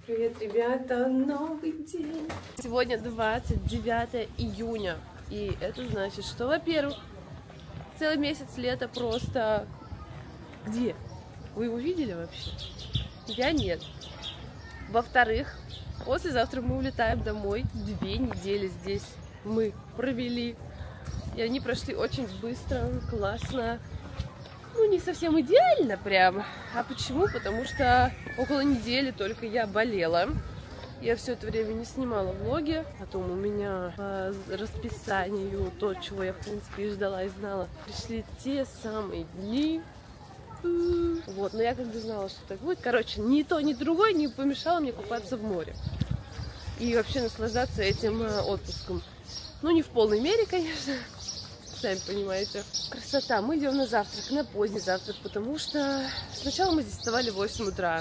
Привет, ребята! Новый день! Сегодня 29 июня. И это значит, что, во-первых, целый месяц лета просто... Где? Вы его видели вообще? Я нет. Во-вторых, послезавтра мы улетаем домой. 2 недели здесь мы провели. И они прошли очень быстро, классно. Ну, не совсем идеально прям. А почему? Потому что около недели только я болела. Я все это время не снимала влоги. Потом у меня по расписанию, то, чего я, в принципе, и ждала и знала, пришли те самые дни. Вот, но я как бы знала, что так будет. Короче, ни то, ни другое не помешало мне купаться в море. И вообще наслаждаться этим отпуском. Ну, не в полной мере, конечно. Сами понимаете. Красота. Мы идем на завтрак, на поздний завтрак, потому что сначала мы здесь вставали в 8 утра.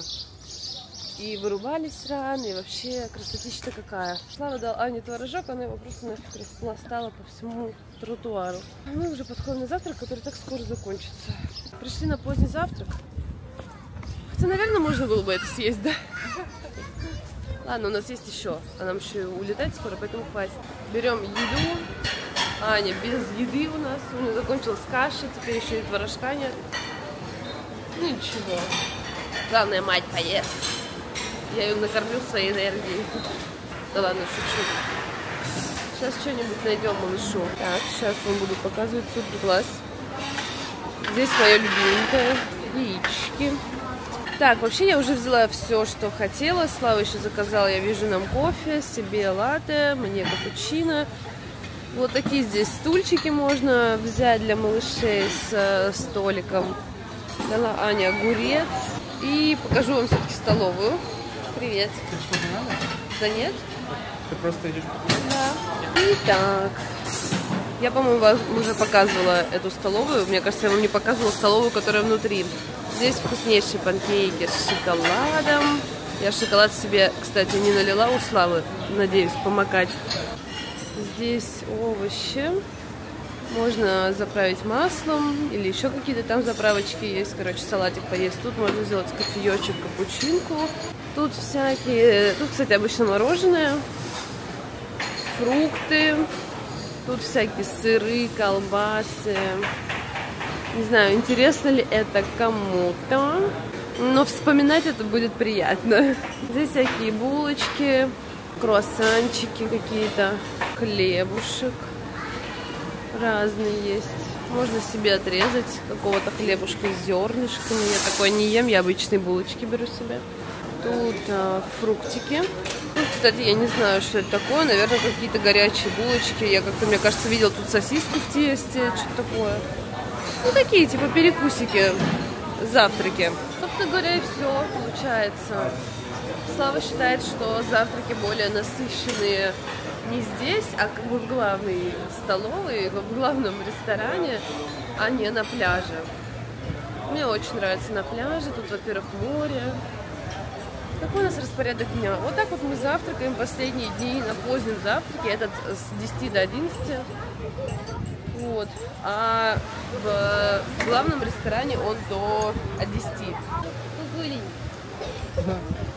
И вырубались рано, и вообще красотища-то какая. Слава дал Ане творожок, она его просто нафиг распластала по всему тротуару. А мы уже подходим на завтрак, который так скоро закончится. Пришли на поздний завтрак. Хотя, наверное, можно было бы это съесть, да? Ладно, у нас есть еще. А нам еще улетать скоро, поэтому хватит. Берем еду. Аня без еды у нас. У нее закончилась каша, теперь еще и творожка нет. Ну ничего. Главное, мать поест. Я ее накормлю своей энергией. Да ладно, шучу. Сейчас что-нибудь найдем малышу. Так, сейчас вам буду показывать супер-класс. Здесь мое любименькое. Яички. Так, вообще я уже взяла все, что хотела. Слава еще заказала, я вижу, нам кофе, себе латте, мне капучино. Вот такие здесь стульчики можно взять для малышей с столиком. Дала Аня огурец. И покажу вам все-таки столовую. Привет. Тебе что-то надо? Да нет? Ты просто идешь? Да. Итак. Я, по-моему, вам уже показывала эту столовую. Мне кажется, я вам не показывала столовую, которая внутри. Здесь вкуснейшие панкейки с шоколадом. Я шоколад себе, кстати, не налила у Славы. Надеюсь, помакать. Здесь овощи. Можно заправить маслом или еще какие-то там заправочки есть. Короче, салатик поесть. Тут можно сделать кофеечек, капучинку. Тут всякие... Тут, кстати, обычно мороженое. Фрукты. Тут всякие сыры, колбасы. Не знаю, интересно ли это кому-то. Но вспоминать это будет приятно. Здесь всякие булочки, круассанчики какие-то, хлебушек. Разные есть. Можно себе отрезать какого-то хлебушка с зернышками. Я такое не ем, я обычные булочки беру себе. Тут фруктики. Тут, кстати, я не знаю, что это такое. Наверное, какие-то горячие булочки. Я как-то, мне кажется, видела тут сосиски в тесте, что-то такое. Ну, такие, типа, перекусики, завтраки. Собственно говоря, и все получается. Слава считает, что завтраки более насыщенные не здесь, а как бы в главной столовой, в главном ресторане, а не на пляже. Мне очень нравится на пляже. Тут, во-первых, море. Какой у нас распорядок дня? Вот так вот мы завтракаем последние дни на позднем завтраке. Этот с 10 до 11. Вот. А в главном ресторане он до 10. Да.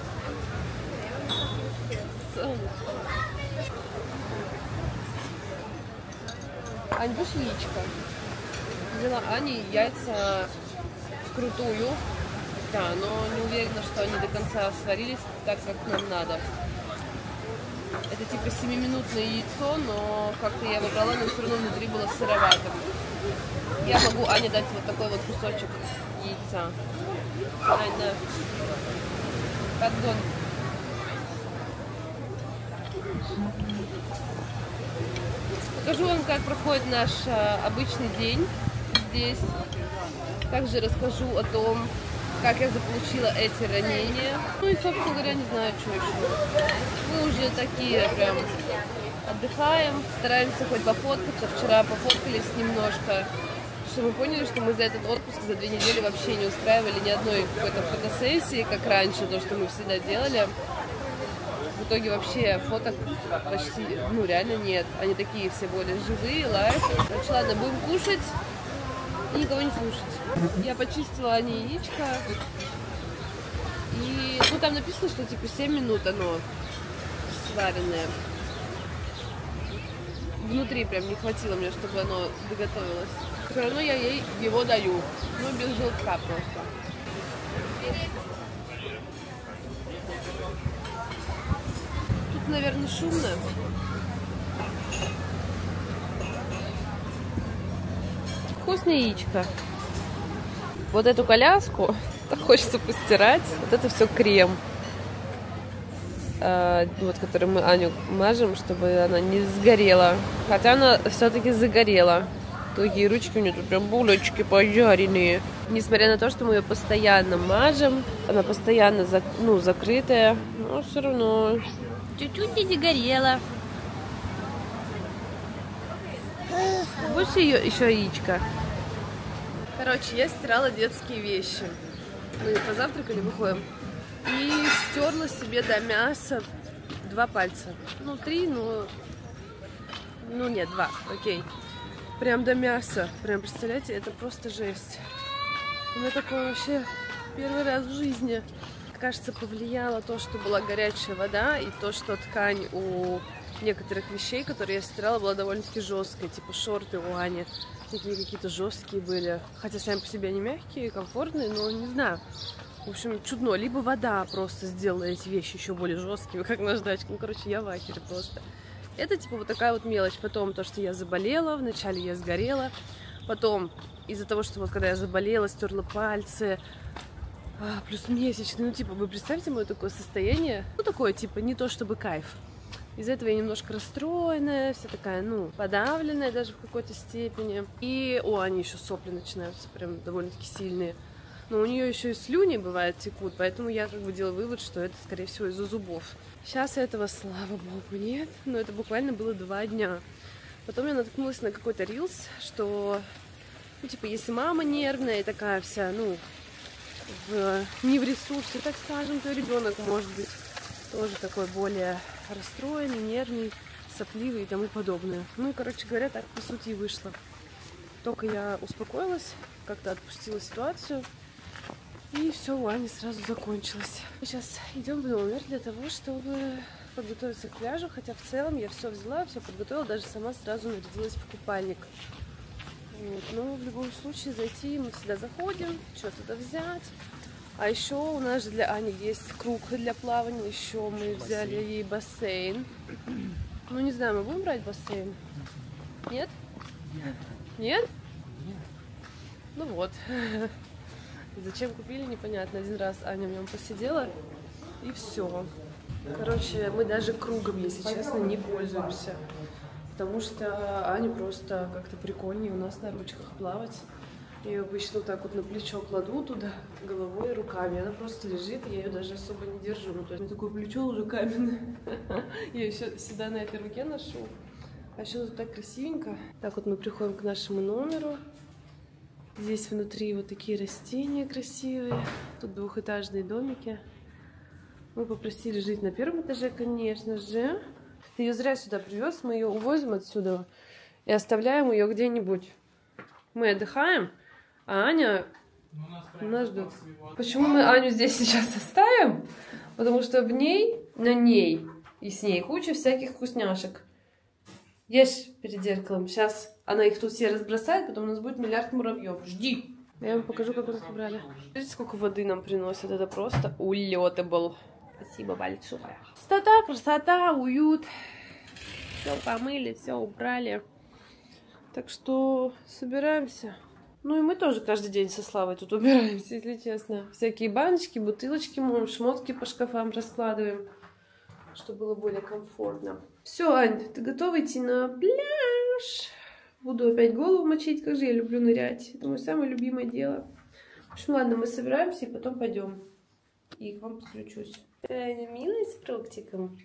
Ань, будешь яичко? Взяла Ане яйца вкрутую. Да, но не уверена, что они до конца сварились так, как нам надо. Это типа 7-минутное яйцо, но как-то я его брала, но все равно внутри было сыроватым. Я могу Ане дать вот такой вот кусочек яйца. Ань, на. Подгон. Покажу вам, как проходит наш обычный день здесь. Также расскажу о том, как я заполучила эти ранения. Ну и, собственно говоря, не знаю, что еще. Мы уже такие прям отдыхаем, стараемся хоть пофоткаться. Вчера пофоткались немножко, что мы поняли, что мы за этот отпуск, за 2 недели вообще не устраивали ни одной какой-то фотосессии, как раньше, то, что мы всегда делали. В итоге вообще фоток почти, ну, реально нет. Они такие все более живые, лайф. Короче, ладно, будем кушать и никого не слушать. Я почистила Ане яичко. И, Ну, там написано, что типа 7 минут оно сваренное. Внутри прям не хватило мне, чтобы оно доготовилось. Все равно я ей его даю. Ну, без желтка просто. Тут, наверное, шумно. Вкусное яичко. Вот эту коляску так хочется постирать. Вот это все крем. Вот, который мы Аню мажем, чтобы она не сгорела. Хотя она все-таки загорела. Такие ручки у нее тут прям булочки пожаренные. Несмотря на то, что мы ее постоянно мажем, она постоянно закрытая, но все равно чуть-чуть не загорела. Больше еще яичко. Короче, я стирала детские вещи. Мы позавтракали, выходим. И стерла себе до мяса 2 пальца. Ну, 3, но... Ну, нет, 2, окей. Прям до мяса. Прям, представляете, это просто жесть. У меня такое вообще первый раз в жизни. Кажется, повлияло то, что была горячая вода, и то, что ткань у некоторых вещей, которые я стирала, была довольно-таки жесткая. Типа шорты у Ани. Такие какие-то жесткие были. Хотя сами по себе они мягкие, комфортные, но не знаю. В общем, чудно. Либо вода просто сделала эти вещи еще более жесткими, как наждачка. Ну, короче, я в ахере просто. Это типа вот такая вот мелочь. Потом то, что я заболела, вначале я сгорела. Потом из-за того, что вот когда я заболела, стерла пальцы, плюс месячный. Ну, типа, вы представьте мое такое состояние? Ну, такое, типа, не то чтобы кайф. Из-за этого я немножко расстроенная, вся такая, ну, подавленная даже в какой-то степени. И, они еще сопли начинаются прям довольно-таки сильные. Но у нее еще и слюни, бывает, текут, поэтому я как бы делаю вывод, что это, скорее всего, из-за зубов. Сейчас этого, слава богу, нет, но это буквально было 2 дня. Потом я наткнулась на какой-то рилс, что, ну, типа, если мама нервная и такая вся, ну, не в ресурсе, так скажем, то ребенок может быть тоже такой более расстроенный, нервный, сопливый и тому подобное. Ну и, короче говоря, так по сути и вышло. Только я успокоилась, как-то отпустила ситуацию, и все у Ани сразу закончилось. Сейчас идем в номер для того, чтобы подготовиться к пляжу, хотя в целом я все взяла, все подготовила, даже сама сразу нарядилась в купальник. Вот. Но в любом случае зайти мы всегда заходим, что-то взять. А еще у нас же для Ани есть круг для плавания, еще мы взяли ей бассейн. Ну не знаю, мы будем брать бассейн? Нет? Нет? Ну вот. Зачем купили, непонятно. Один раз Аня в нем посидела, и все. Короче, мы даже кругом, если честно, не пользуемся. Потому что Ане просто как-то прикольнее у нас на ручках плавать. Я ее обычно вот так вот на плечо кладу туда, головой и руками. Она просто лежит, я ее даже особо не держу. Ну, то есть у меня такое плечо уже каменное. Я еще всегда на этой руке ношу. А еще тут так красивенько. Так вот мы приходим к нашему номеру. Здесь внутри вот такие растения красивые. Тут 2-этажные домики. Мы попросили жить на 1-м этаже, конечно же. Ты ее зря сюда привез, мы ее увозим отсюда и оставляем ее где-нибудь. Мы отдыхаем, а Аня нас ждет. Почему мы Аню здесь сейчас оставим? Потому что в ней, на ней и с ней куча всяких вкусняшек. Ешь перед зеркалом. Сейчас она их тут все разбросает, потом у нас будет миллиард муравьев. Жди. Я вам покажу, как мы их убрали. Смотрите, сколько воды нам приносят. Это просто улетабл. Спасибо большое. Красота, красота, уют. Все помыли, все убрали. Так что собираемся. Ну и мы тоже каждый день со Славой тут убираемся, если честно. Всякие баночки, бутылочки, моем, шмотки по шкафам раскладываем, чтобы было более комфортно. Все, Ань, ты готова идти на пляж? Буду опять голову мочить, как же я люблю нырять. Это мое самое любимое дело. В общем, ладно, мы собираемся и потом пойдем. И к вам подключусь. Аня, милая с фруктиком.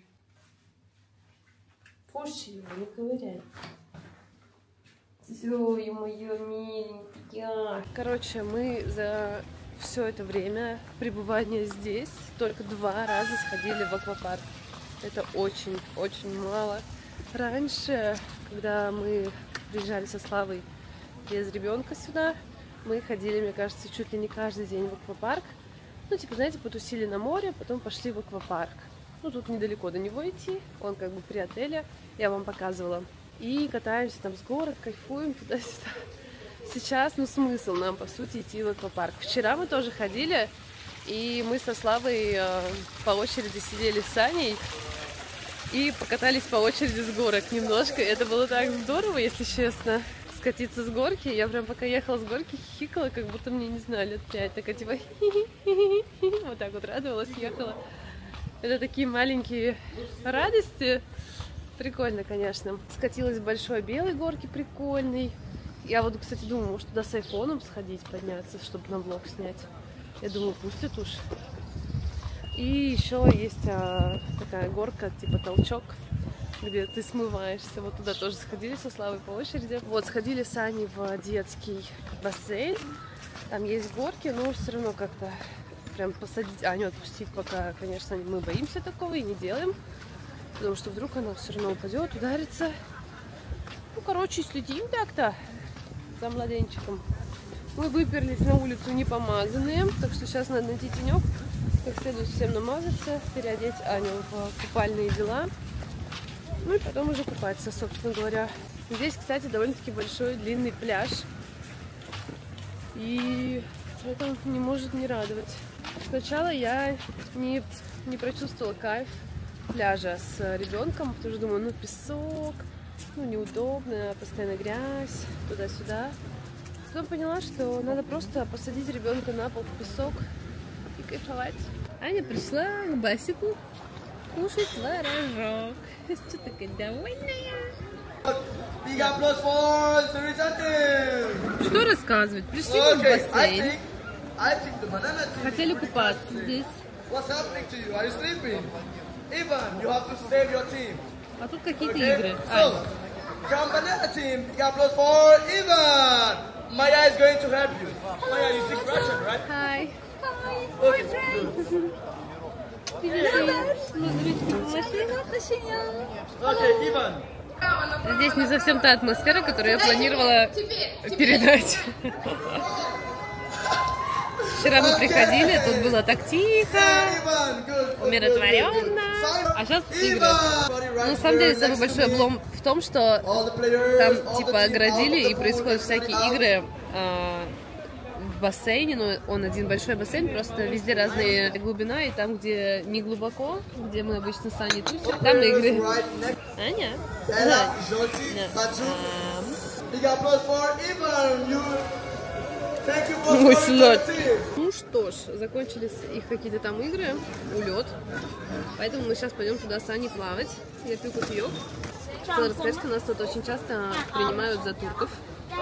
Кушай его, не ковыряй. Все, мое миленькое. Короче, мы за все это время пребывания здесь только 2 раза сходили в аквапарк. Это очень-очень мало. Раньше, когда мы приезжали со Славой без ребенка сюда, мы ходили, мне кажется, чуть ли не каждый день в аквапарк. Ну, типа, знаете, потусили на море, потом пошли в аквапарк. Ну, тут недалеко до него идти, он как бы при отеле, я вам показывала. И катаемся там с горок, кайфуем туда-сюда. Сейчас, ну, смысл нам, по сути, идти в аквапарк. Вчера мы тоже ходили, и мы со Славой по очереди сидели с Саней и покатались по очереди с горок немножко. Это было так здорово, если честно, скатиться с горки. Я прям пока ехала с горки хихикала, как будто мне, не знаю, лет 5. Такая типа вот так вот радовалась, ехала. Это такие маленькие радости. Прикольно, конечно. Скатилась с большой белой горки, прикольной. Я вот, кстати, думаю, может туда с айфоном сходить, подняться, чтобы на влог снять. Я думаю, пустят уж. И еще есть такая горка, типа толчок, где ты смываешься. Вот туда тоже сходили со Славой по очереди. Вот, сходили с Аней в детский бассейн. Там есть горки, но все равно как-то прям посадить Аню, отпустить пока, конечно, мы боимся такого и не делаем. Потому что вдруг она все равно упадет, ударится. Ну, короче, следим так-то за младенчиком. Мы выперлись на улицу непомазанные, так что сейчас надо найти тенек, как следует всем намазаться, переодеть Аню в купальные дела. Ну и потом уже купаться, собственно говоря. Здесь, кстати, довольно-таки большой длинный пляж. И это не может не радовать. Сначала я не прочувствовала кайф пляжа с ребенком, потому что думаю, ну песок, ну неудобно, постоянно грязь, туда-сюда. Потом поняла, что надо просто посадить ребенка на пол в песок и кайфовать. Аня пришла к Басику кушать творожок. Что такая довольная? Что рассказывать? Пришли в бассейн. Хотели купаться здесь. А тут какие-то игры. Maya is going to help you. Maya, you speak Russian, right? Hi. Hi, my friend. Okay, Ivan. Здесь не совсем та атмосфера, которую я планировала передать. Вчера мы приходили, тут было так тихо, умиротворенно, а сейчас игры. Но на самом деле самый большой облом в том, что там типа оградили и происходят всякие игры в бассейне, но он один большой бассейн, просто везде разная глубина, и там, где не глубоко, где мы обычно с Аней тусим, там игры. Аня? Да. Мой сынок. Ну что ж, закончились их какие-то там игры, улет. Поэтому мы сейчас пойдем туда с Аней плавать. Я пью кофеек. Хотела рассказать, что нас тут очень часто принимают за турков.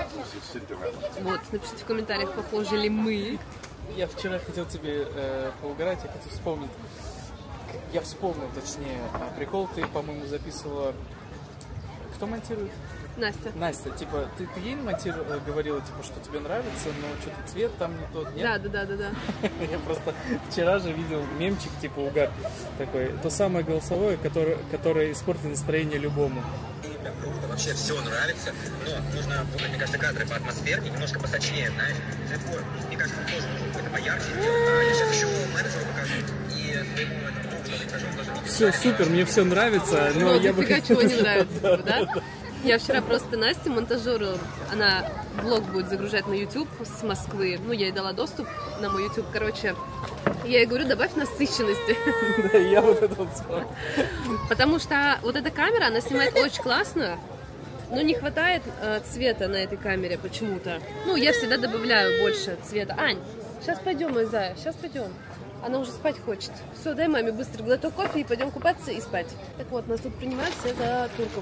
Вот, напишите в комментариях, похожи ли мы. Я вчера хотел тебе поугарать, я хотел вспомнить. Я вспомнил, точнее, прикол ты, по-моему, записывала. Кто монтирует? Настя. Настя, типа, ты ей говорила, типа, что тебе нравится, но что-то цвет там не тот, нет? Да. Я просто вчера же видел мемчик, типа, угар такой. То самое голосовое, которое испортит настроение любому. Вообще все нравится, но нужно, мне кажется, кадры по атмосферке немножко посочнее, знаешь, цветкор. Мне кажется, он тоже нужно какой-то поярче. Я сейчас еще менеджеру покажу и своему другу, что скажу, он тоже... Все супер, мне все нравится, но я бы хотел... чего не нравится, да? Я вчера просто Насте, монтажеру, она влог будет загружать на YouTube с Москвы. Ну, я ей дала доступ на мой YouTube. Короче, я ей говорю, добавь насыщенности. Да, я вот это вот смотрю. Потому что вот эта камера, она снимает очень классно, но не хватает цвета на этой камере почему-то. Ну, я всегда добавляю больше цвета. Ань, сейчас пойдем, мой зая, сейчас пойдем. Она уже спать хочет. Все, дай маме быстро глоток кофе и пойдем купаться и спать. Так вот, нас тут принимают все за турков.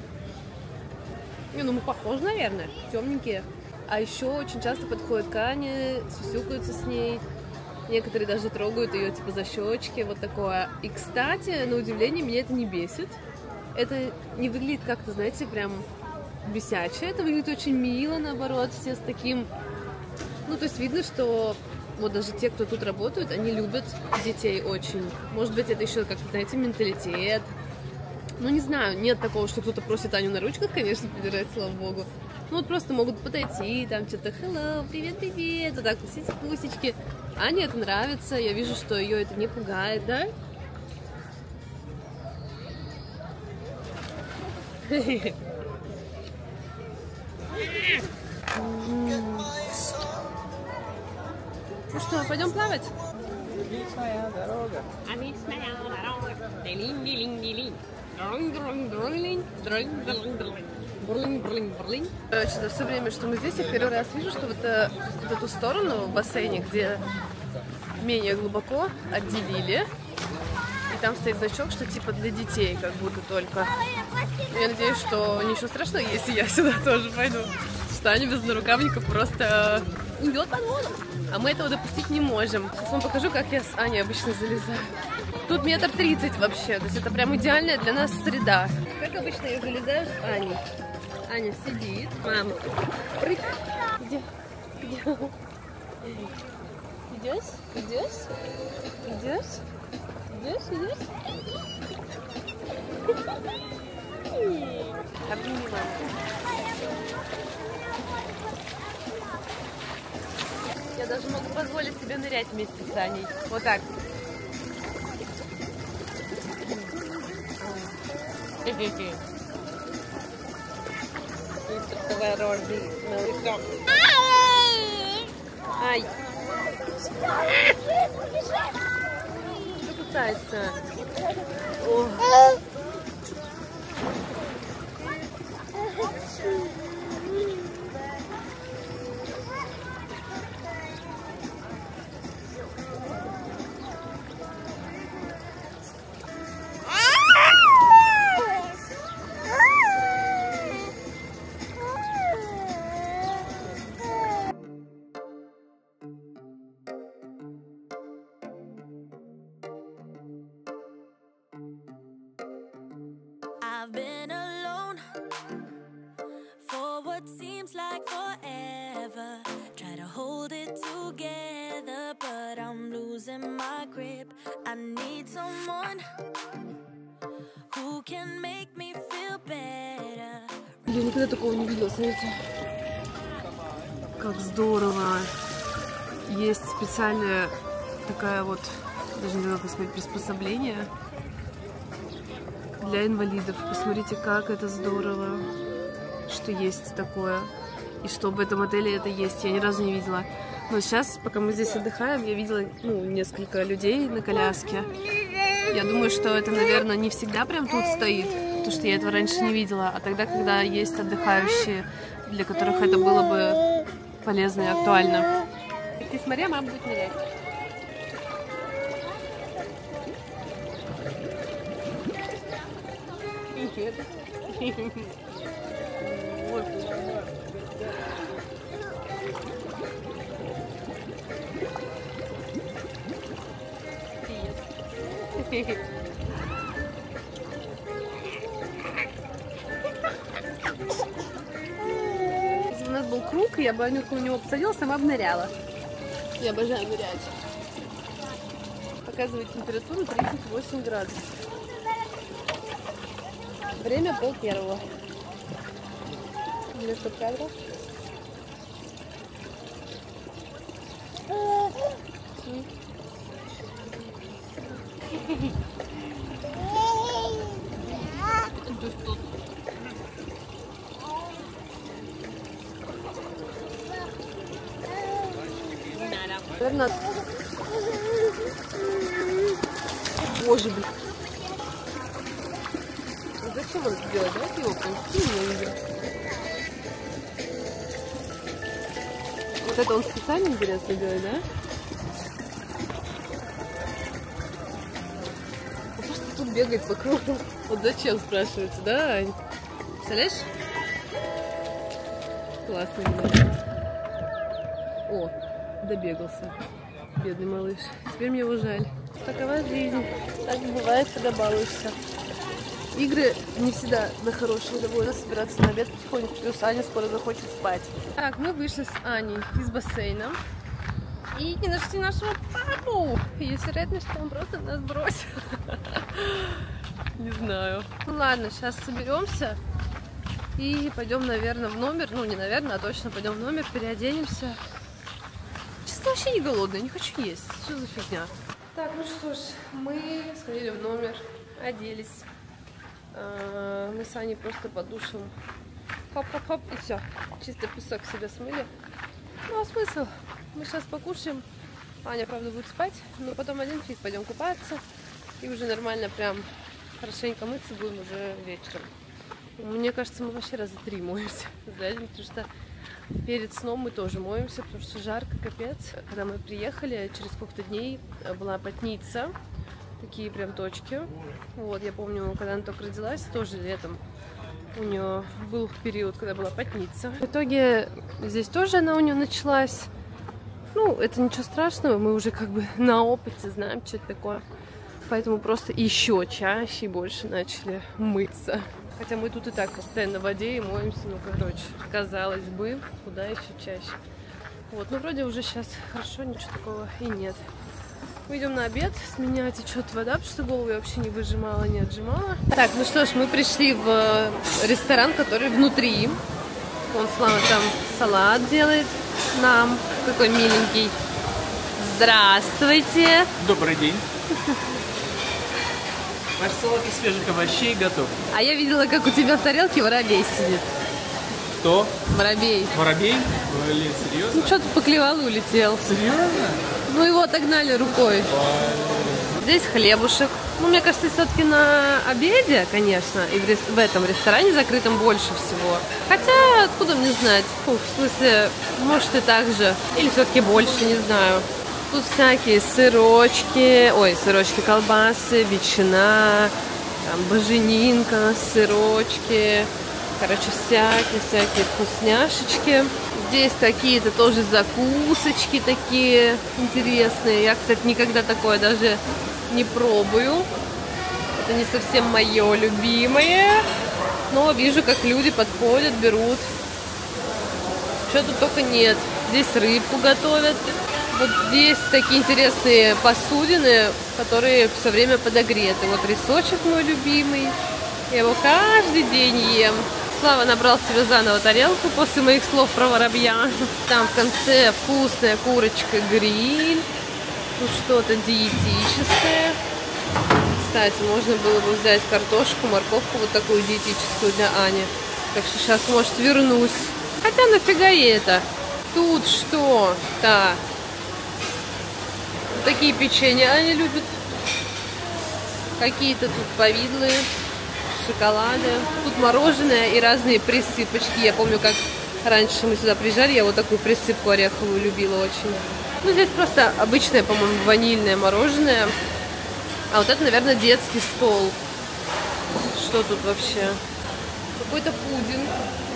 Не, ну мы похожи, наверное, темненькие. А еще очень часто подходят к Ане, сюсюкаются с ней. Некоторые даже трогают ее типа за щечки, вот такое. И, кстати, на удивление, меня это не бесит. Это не выглядит как-то, знаете, прям бесяче. Это выглядит очень мило, наоборот, все с таким... Ну, то есть видно, что вот даже те, кто тут работают, они любят детей очень. Может быть, это еще как-то, знаете, менталитет. Ну, не знаю, нет такого, что кто-то просит Аню на ручках, конечно, подержать, слава богу. Ну, вот просто могут подойти, там что-то hello, привет-привет, вот так, пусечки. Ане это нравится, я вижу, что ее это не пугает, да? Ну что, пойдем плавать? Отличная дорога. Короче, за все время, что мы здесь, я первый раз вижу, что вот эту сторону в бассейне, где менее глубоко, отделили. И там стоит значок, что типа для детей, как будто только. Я надеюсь, что ничего страшного, если я сюда тоже пойду. Что Аня без нарукавников просто идет под воду. А мы этого допустить не можем. Сейчас вам покажу, как я с Аней обычно залезаю. Тут 1,30 м вообще, то есть это прям идеальная для нас среда. Как обычно я залезаю с Аней. Аня сидит. Мама, прыг. Где? Идешь? Идешь? Идешь? Идешь? Идешь? Обними маму. Я даже могу позволить себе нырять вместе с Аней. Вот так. Ай! Что кусается? О. I've been alone for what seems like forever. Try to hold it together, but I'm losing my grip. I need someone who can make me feel better. Я никогда такого не видела, смотрите. Как здорово. Есть специальная такая вот, даже не знаю, как сказать, приспособление для инвалидов. Посмотрите, как это здорово, что есть такое. И что в этом отеле это есть. Я ни разу не видела. Но сейчас, пока мы здесь отдыхаем, я видела несколько людей на коляске. Я думаю, что это, наверное, не всегда прям тут стоит, потому что я этого раньше не видела. А тогда, когда есть отдыхающие, для которых это было бы полезно и актуально. Ты смотри, мама будет нырять. Привет. Если бы у нас был круг, я бы Анюку у него посадила, сама бы ныряла. Я обожаю нырять. Показывает температуру 38 градусов. Время 12:30. Для стоп-кадра. Наверное... Боже, блин. Зачем он это делает? Давайте его пустим. Вот это он специально, интересно, делает, да? Он просто тут бегает по кругу. Вот зачем, спрашивается, да, Ань? Представляешь? Классно, ребята. О, добегался. Бедный малыш. Теперь мне его жаль. Такова жизнь. Так бывает, когда балуешься. Игры не всегда на хорошее довольно собираться на обед потихоньку, плюс Аня скоро захочет спать. Так, мы вышли с Аней из бассейна и не нашли нашего папу. Есть вероятность, что он просто нас бросил. Не знаю. Ну ладно, сейчас соберемся и пойдем, наверное, в номер. Ну, не наверное, а точно пойдем в номер, переоденемся. Чисто вообще не голодная, не хочу есть. Что за фигня? Так, ну что ж, мы сходили в номер, оделись. Мы с Аней просто под душем хоп-хоп-хоп и все. Чисто песок себя смыли. Ну а смысл? Мы сейчас покушаем. Аня, правда, будет спать, но потом один фиг пойдем купаться. И уже нормально прям хорошенько мыться будем уже вечером. Мне кажется, мы вообще раза 3 моемся за день, потому что перед сном мы тоже моемся, потому что жарко, капец. Когда мы приехали, через сколько-то дней была потница, такие прям точки. Вот, я помню, когда она только родилась, тоже летом у нее был период, когда была потница. В итоге здесь тоже она у нее началась. Ну, это ничего страшного, мы уже как бы на опыте знаем, что это такое. Поэтому просто еще чаще и больше начали мыться. Хотя мы тут и так постоянно в воде и моемся, ну, короче, казалось бы, куда еще чаще. Вот, ну, вроде уже сейчас хорошо, ничего такого и нет. Мы идем на обед, с меня течет вода, потому что голову я вообще не выжимала, не отжимала. Так, ну что ж, мы пришли в ресторан, который внутри. Вон Слава там салат делает нам, такой миленький. Здравствуйте! Добрый день. Ваш салат из свежих овощей готов. А я видела, как у тебя в тарелке воробей сидит. Кто? Воробей. Воробей? Блин, серьезно? Ну, что-то поклевал и улетел. Серьезно? Ну, его отогнали рукой. Здесь хлебушек. Ну, мне кажется, все-таки на обеде, конечно, и в этом ресторане закрытом больше всего. Хотя, откуда мне знать? Фу, в смысле, может и так же. Или все-таки больше, не знаю. Тут всякие сырочки, колбасы, ветчина, там, буженинка, сырочки. Короче, всякие вкусняшечки. Здесь какие-то тоже закусочки такие интересные. Я, кстати, никогда такое даже не пробую. Это не совсем мое любимое. Но вижу, как люди подходят, берут. Что тут только нет. Здесь рыбку готовят. Вот здесь такие интересные посудины, которые все время подогреты. Вот рисочек мой любимый. Я его каждый день ем. Слава набрал себе заново тарелку после моих слов про воробья. Там в конце вкусная курочка гриль. Тут что-то диетическое. Кстати, можно было бы взять картошку, морковку, вот такую диетическую для Ани. Так что сейчас, может, вернусь. Хотя нафига ей это? Тут что-то. Такие печенья Аня любит. Какие-то тут повидлые, шоколады. Тут мороженое и разные присыпочки. Я помню, как раньше мы сюда приезжали, я вот такую присыпку ореховую любила очень. Ну, здесь просто обычное, по-моему, ванильное мороженое. А вот это, наверное, детский стол. Что тут вообще? Какой-то пудинг.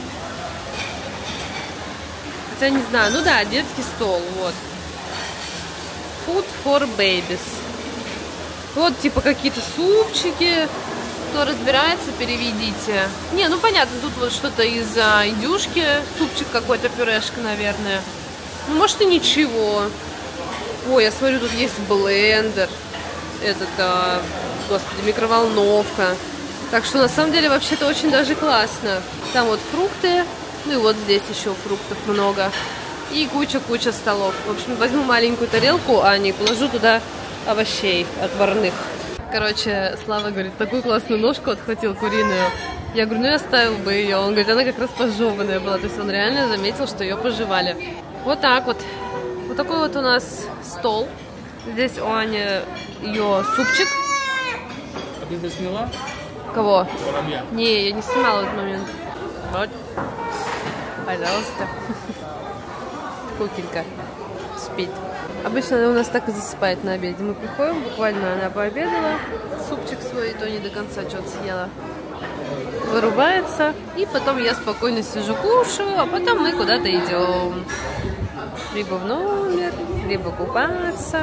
Хотя не знаю. Ну да, детский стол, вот. Food for babies. Вот, типа, какие-то супчики. Кто разбирается, переведите. Не, ну понятно, тут вот что-то из индюшки. Супчик какой-то, пюрешка, наверное. Ну, может, и ничего. Ой, я смотрю, тут есть блендер. Господи, микроволновка. Так что, на самом деле, вообще-то очень даже классно. Там вот фрукты. Ну и вот здесь еще фруктов много. И куча-куча столов. В общем, возьму маленькую тарелку, а не положу туда овощей отварных. Короче, Слава говорит, такую классную ножку отхватил куриную. Я говорю, ну я оставил бы ее. Он говорит, она как раз пожеванная была. То есть он реально заметил, что ее пожевали. Вот так вот. Вот такой вот у нас стол. Здесь у Ани ее супчик. А ты это сняла? Кого? Воробья. Не, я не снимала в этот момент. Вот. Пожалуйста. Кукелька спит. Обычно она у нас так и засыпает на обеде. Мы приходим, буквально она пообедала, супчик свой, то не до конца что-то съела. Вырубается, и потом я спокойно сижу, кушаю, а потом мы куда-то идем. Либо в номер, либо купаться.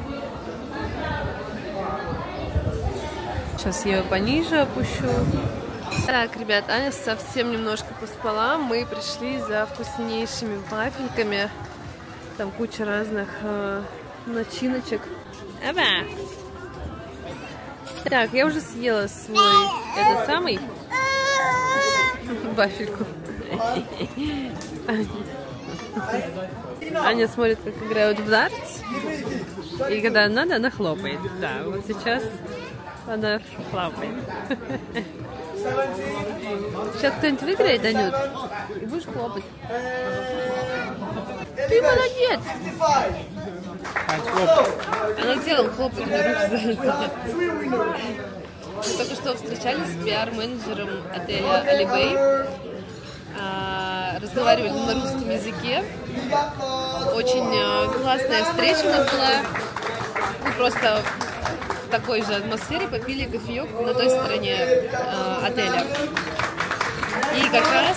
Сейчас я ее пониже опущу. Так, ребят, Аня совсем немножко поспала. Мы пришли за вкуснейшими вафельками. Там куча разных начиночек. Опа! Так, я уже съела свой этот самый вафельку. Аня смотрит, как играют в дартс. И когда надо, она хлопает. Да, вот сейчас она хлопает. Сейчас кто-нибудь выиграет, Анют, и будешь хлопать. Ты молодец! Она делала хлопать, на руки занята. Мы только что встречались с пиар-менеджером отеля Алибей. Разговаривали на русском языке. Очень классная встреча у нас была. Мы просто в такой же атмосфере попили кофеек на той стороне отеля. И как раз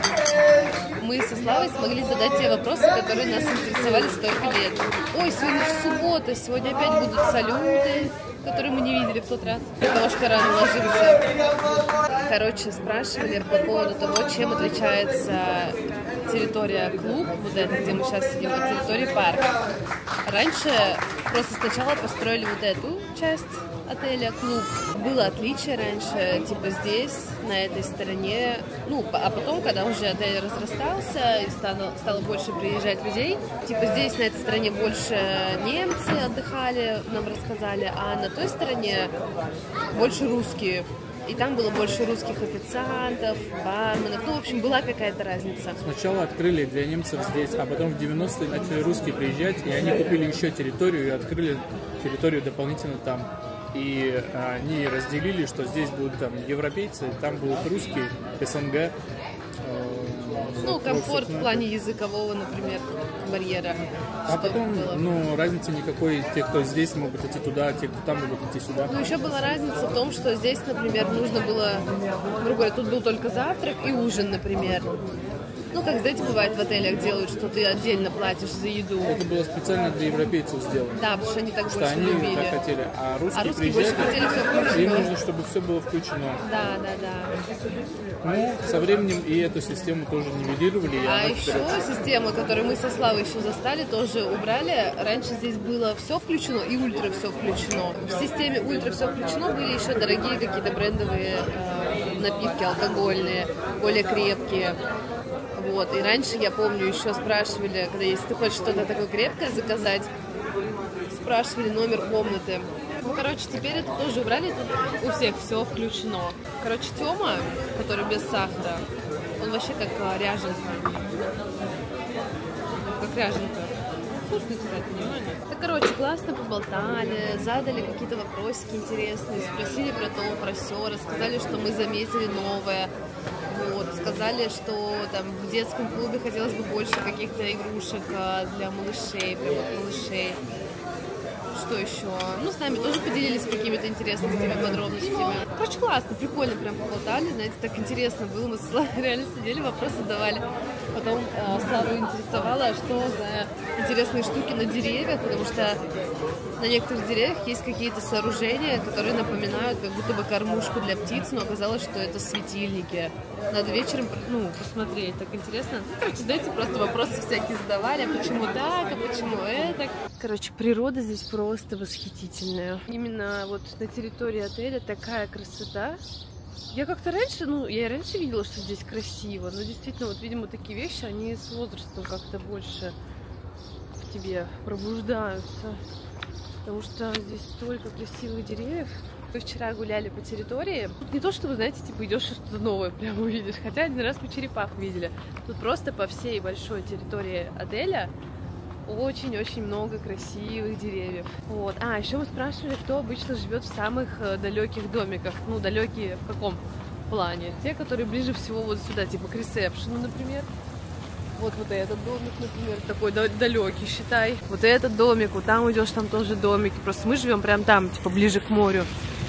мы со Славой смогли задать те вопросы, которые нас интересовали столько лет. Ой, сегодня же суббота, сегодня опять будут салюты, которые мы не видели в тот раз, потому что рано ложимся. Короче, спрашивали по поводу того, чем отличается территория клуб, вот эта, где мы сейчас сидим, от территории парка. Раньше просто сначала построили вот эту часть отеля, клуб. Было отличие раньше, типа здесь, на этой стороне, ну, а потом, когда уже отель разрастался и стало больше приезжать людей, типа здесь, на этой стороне, больше немцы отдыхали, нам рассказали, а на той стороне больше русские. И там было больше русских официантов, барменов. Ну, в общем, была какая-то разница. Сначала открыли для немцев здесь, а потом в 90-е начали русские приезжать, и они купили еще территорию и открыли территорию дополнительно там. И они разделили, что здесь будут там европейцы, там будут русские, СНГ. Ну, комфорт в плане языкового, например, барьера. А потом, ну, разницы никакой, те, кто здесь, могут идти туда, те, кто там, могут идти сюда. Ну, еще была разница в том, что здесь, например, нужно было, грубо говоря, тут был только завтрак и ужин, например. Ну, как, знаете, бывает в отелях делают, что ты отдельно платишь за еду. Это было специально для европейцев сделано. Да, потому что они так что больше они любили. Так хотели. А русские больше хотели все включено. Им нужно, чтобы все было включено. Да. Ну, со временем и эту систему тоже нивелировали. А еще система, которую мы со Славой еще застали, тоже убрали. Раньше здесь было все включено и ультра все включено. В системе ультра все включено были еще дорогие какие-то брендовые напитки алкогольные, более крепкие. Вот. И раньше, я помню, еще спрашивали, когда если ты хочешь что-то такое крепкое заказать, спрашивали номер комнаты. Ну, короче, теперь это тоже убрали, тут у всех все включено. Короче, Тёма, который без сахара, он вообще как ряженка. Как ряженка. Вкусно, кстати, внимание. Да, короче, классно поболтали, задали какие-то вопросики интересные, спросили про то, про сё, рассказали, что мы заметили новое. Вот, сказали, что там в детском клубе хотелось бы больше каких-то игрушек для малышей, прям вот малышей. Что еще? Ну, с нами тоже поделились какими-то интересными подробностями. Короче, классно, прикольно прям поболтали, знаете, так интересно было. Мы с Славой реально сидели, вопросы задавали. Потом Славу интересовало, что за интересные штуки на деревьях, потому что на некоторых деревьях есть какие-то сооружения, которые напоминают как будто бы кормушку для птиц, но оказалось, что это светильники. Надо вечером, посмотреть, так интересно. Ну, короче, знаете, просто вопросы всякие задавали, а почему так, а почему это. Короче, природа здесь просто восхитительная. Именно вот на территории отеля такая красота. Я как-то раньше, я и раньше видела, что здесь красиво, но действительно, вот, видимо, такие вещи, они с возрастом как-то больше в тебе пробуждаются. Потому что здесь столько красивых деревьев. Мы вчера гуляли по территории. Тут не то, что вы, знаете, типа идешь и что-то новое прямо увидишь. Хотя один раз мы черепах видели. Тут просто по всей большой территории отеля очень-очень много красивых деревьев. Вот. А, еще мы спрашивали, кто обычно живет в самых далеких домиках. Ну, далекие в каком плане? Те, которые ближе всего вот сюда, типа к ресепшену, например. Вот этот домик, например, такой далекий, считай. Вот этот домик, вот там идешь, там тоже домики. Просто мы живем прям там, типа ближе к морю.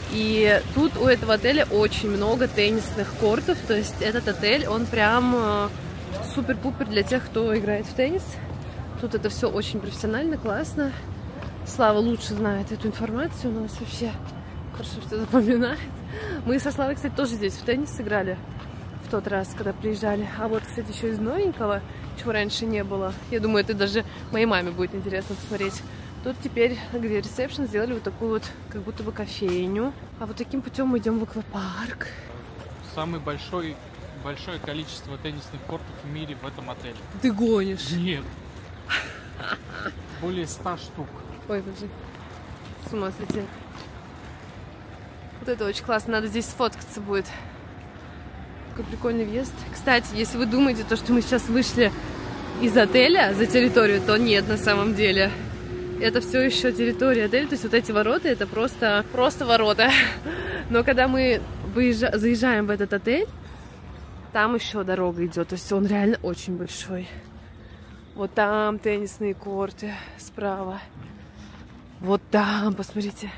И тут у этого отеля очень много теннисных кортов. То есть этот отель, он прям супер-пупер для тех, кто играет в теннис. Тут это все очень профессионально, классно. Слава лучше знает эту информацию, у нас вообще хорошо все запоминает. Мы со Славой, кстати, тоже здесь в теннис играли в тот раз, когда приезжали. А вот, кстати, еще из новенького, чего раньше не было. Я думаю, это даже моей маме будет интересно посмотреть. Тут теперь, где ресепшн, сделали вот такую вот, как будто бы кофейню. А вот таким путем мы идем в аквапарк. Самый большой большое количество теннисных кортов в мире в этом отеле. Ты гонишь? Нет. Более 100 штук. Ой, подожди. С ума сойти. Вот это очень классно. Надо здесь сфоткаться будет. Какой прикольный въезд. Кстати, если вы думаете, то, что мы сейчас вышли из отеля за территорию, то нет, на самом деле. Это все еще территория отеля. То есть вот эти ворота, это просто ворота. Но когда мы заезжаем в этот отель, там еще дорога идет. То есть он реально очень большой. Вот там теннисные корты справа. Вот там, посмотрите.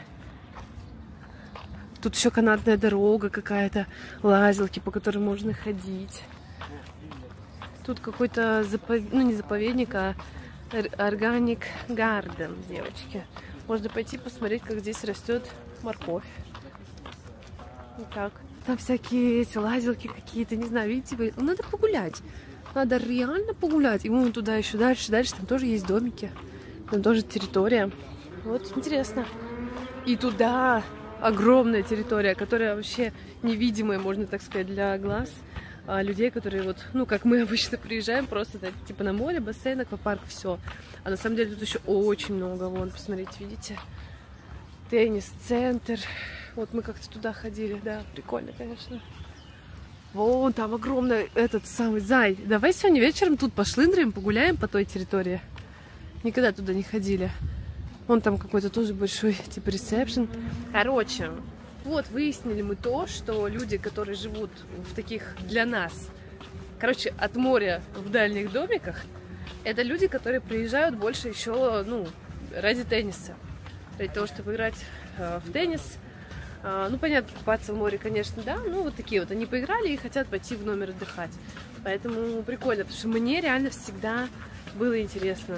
Тут еще канатная дорога какая-то, лазилки, по которым можно ходить. Тут какой-то ну не заповедник, а органик гарден, девочки. Можно пойти посмотреть, как здесь растет морковь. Вот так. Там всякие эти лазилки какие-то, не знаю, видите, надо погулять. Надо реально погулять. И вон туда еще дальше, там тоже есть домики. Там тоже территория. Вот, интересно. И туда огромная территория, которая вообще невидимая, можно так сказать, для глаз людей, которые вот, ну, как мы обычно приезжаем, просто, типа, на море, бассейн, аквапарк, все. А на самом деле тут еще очень много. Вон, посмотрите, видите? Теннис-центр. Вот мы как-то туда ходили, да, прикольно, конечно. Вон там огромный этот самый Зай. Давай сегодня вечером тут пошлындрим, погуляем по той территории. Никогда туда не ходили. Вон там какой-то тоже большой, типа, ресепшн. Короче, вот выяснили мы то, что люди, которые живут в таких для нас, короче, от моря в дальних домиках, это люди, которые приезжают больше еще, ну, ради тенниса. Ради того, чтобы играть в теннис. Ну, понятно, купаться в море, конечно, да. Ну, вот такие вот. Они поиграли и хотят пойти в номер отдыхать. Поэтому прикольно, потому что мне реально всегда было интересно,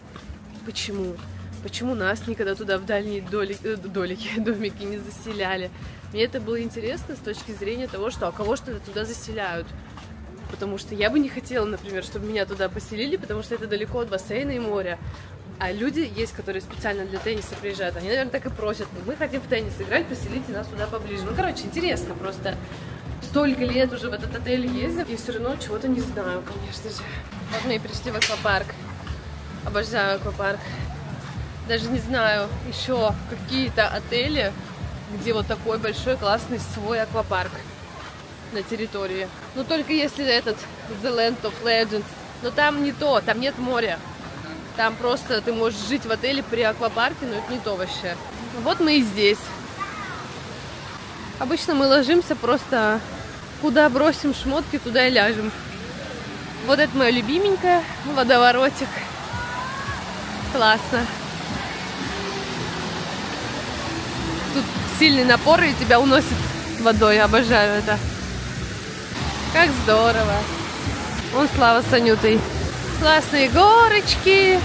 почему нас никогда туда в дальние домики не заселяли. Мне это было интересно с точки зрения того, что кого что-то туда заселяют. Потому что я бы не хотела, например, чтобы меня туда поселили, потому что это далеко от бассейна и моря. А люди есть, которые специально для тенниса приезжают. Они, наверное, так и просят. Мы хотим в теннис играть, поселите нас туда поближе. Ну, короче, интересно просто. Столько лет уже в этот отель ездим, и все равно чего-то не знаю, конечно же. Вот мы и пришли в аквапарк. Обожаю аквапарк. Даже не знаю еще какие-то отели, где вот такой большой классный свой аквапарк на территории. Ну только если этот The Land of Legends. Но там не то, там нет моря. Там просто ты можешь жить в отеле при аквапарке, но это не то вообще. Вот мы и здесь. Обычно мы ложимся просто куда бросим шмотки, туда и ляжем. Вот это мое любименькое, водоворотик. Классно. Тут сильный напор, и тебя уносит водой. Обожаю это. Как здорово. Вон Слава с Анютой. Классные горочки.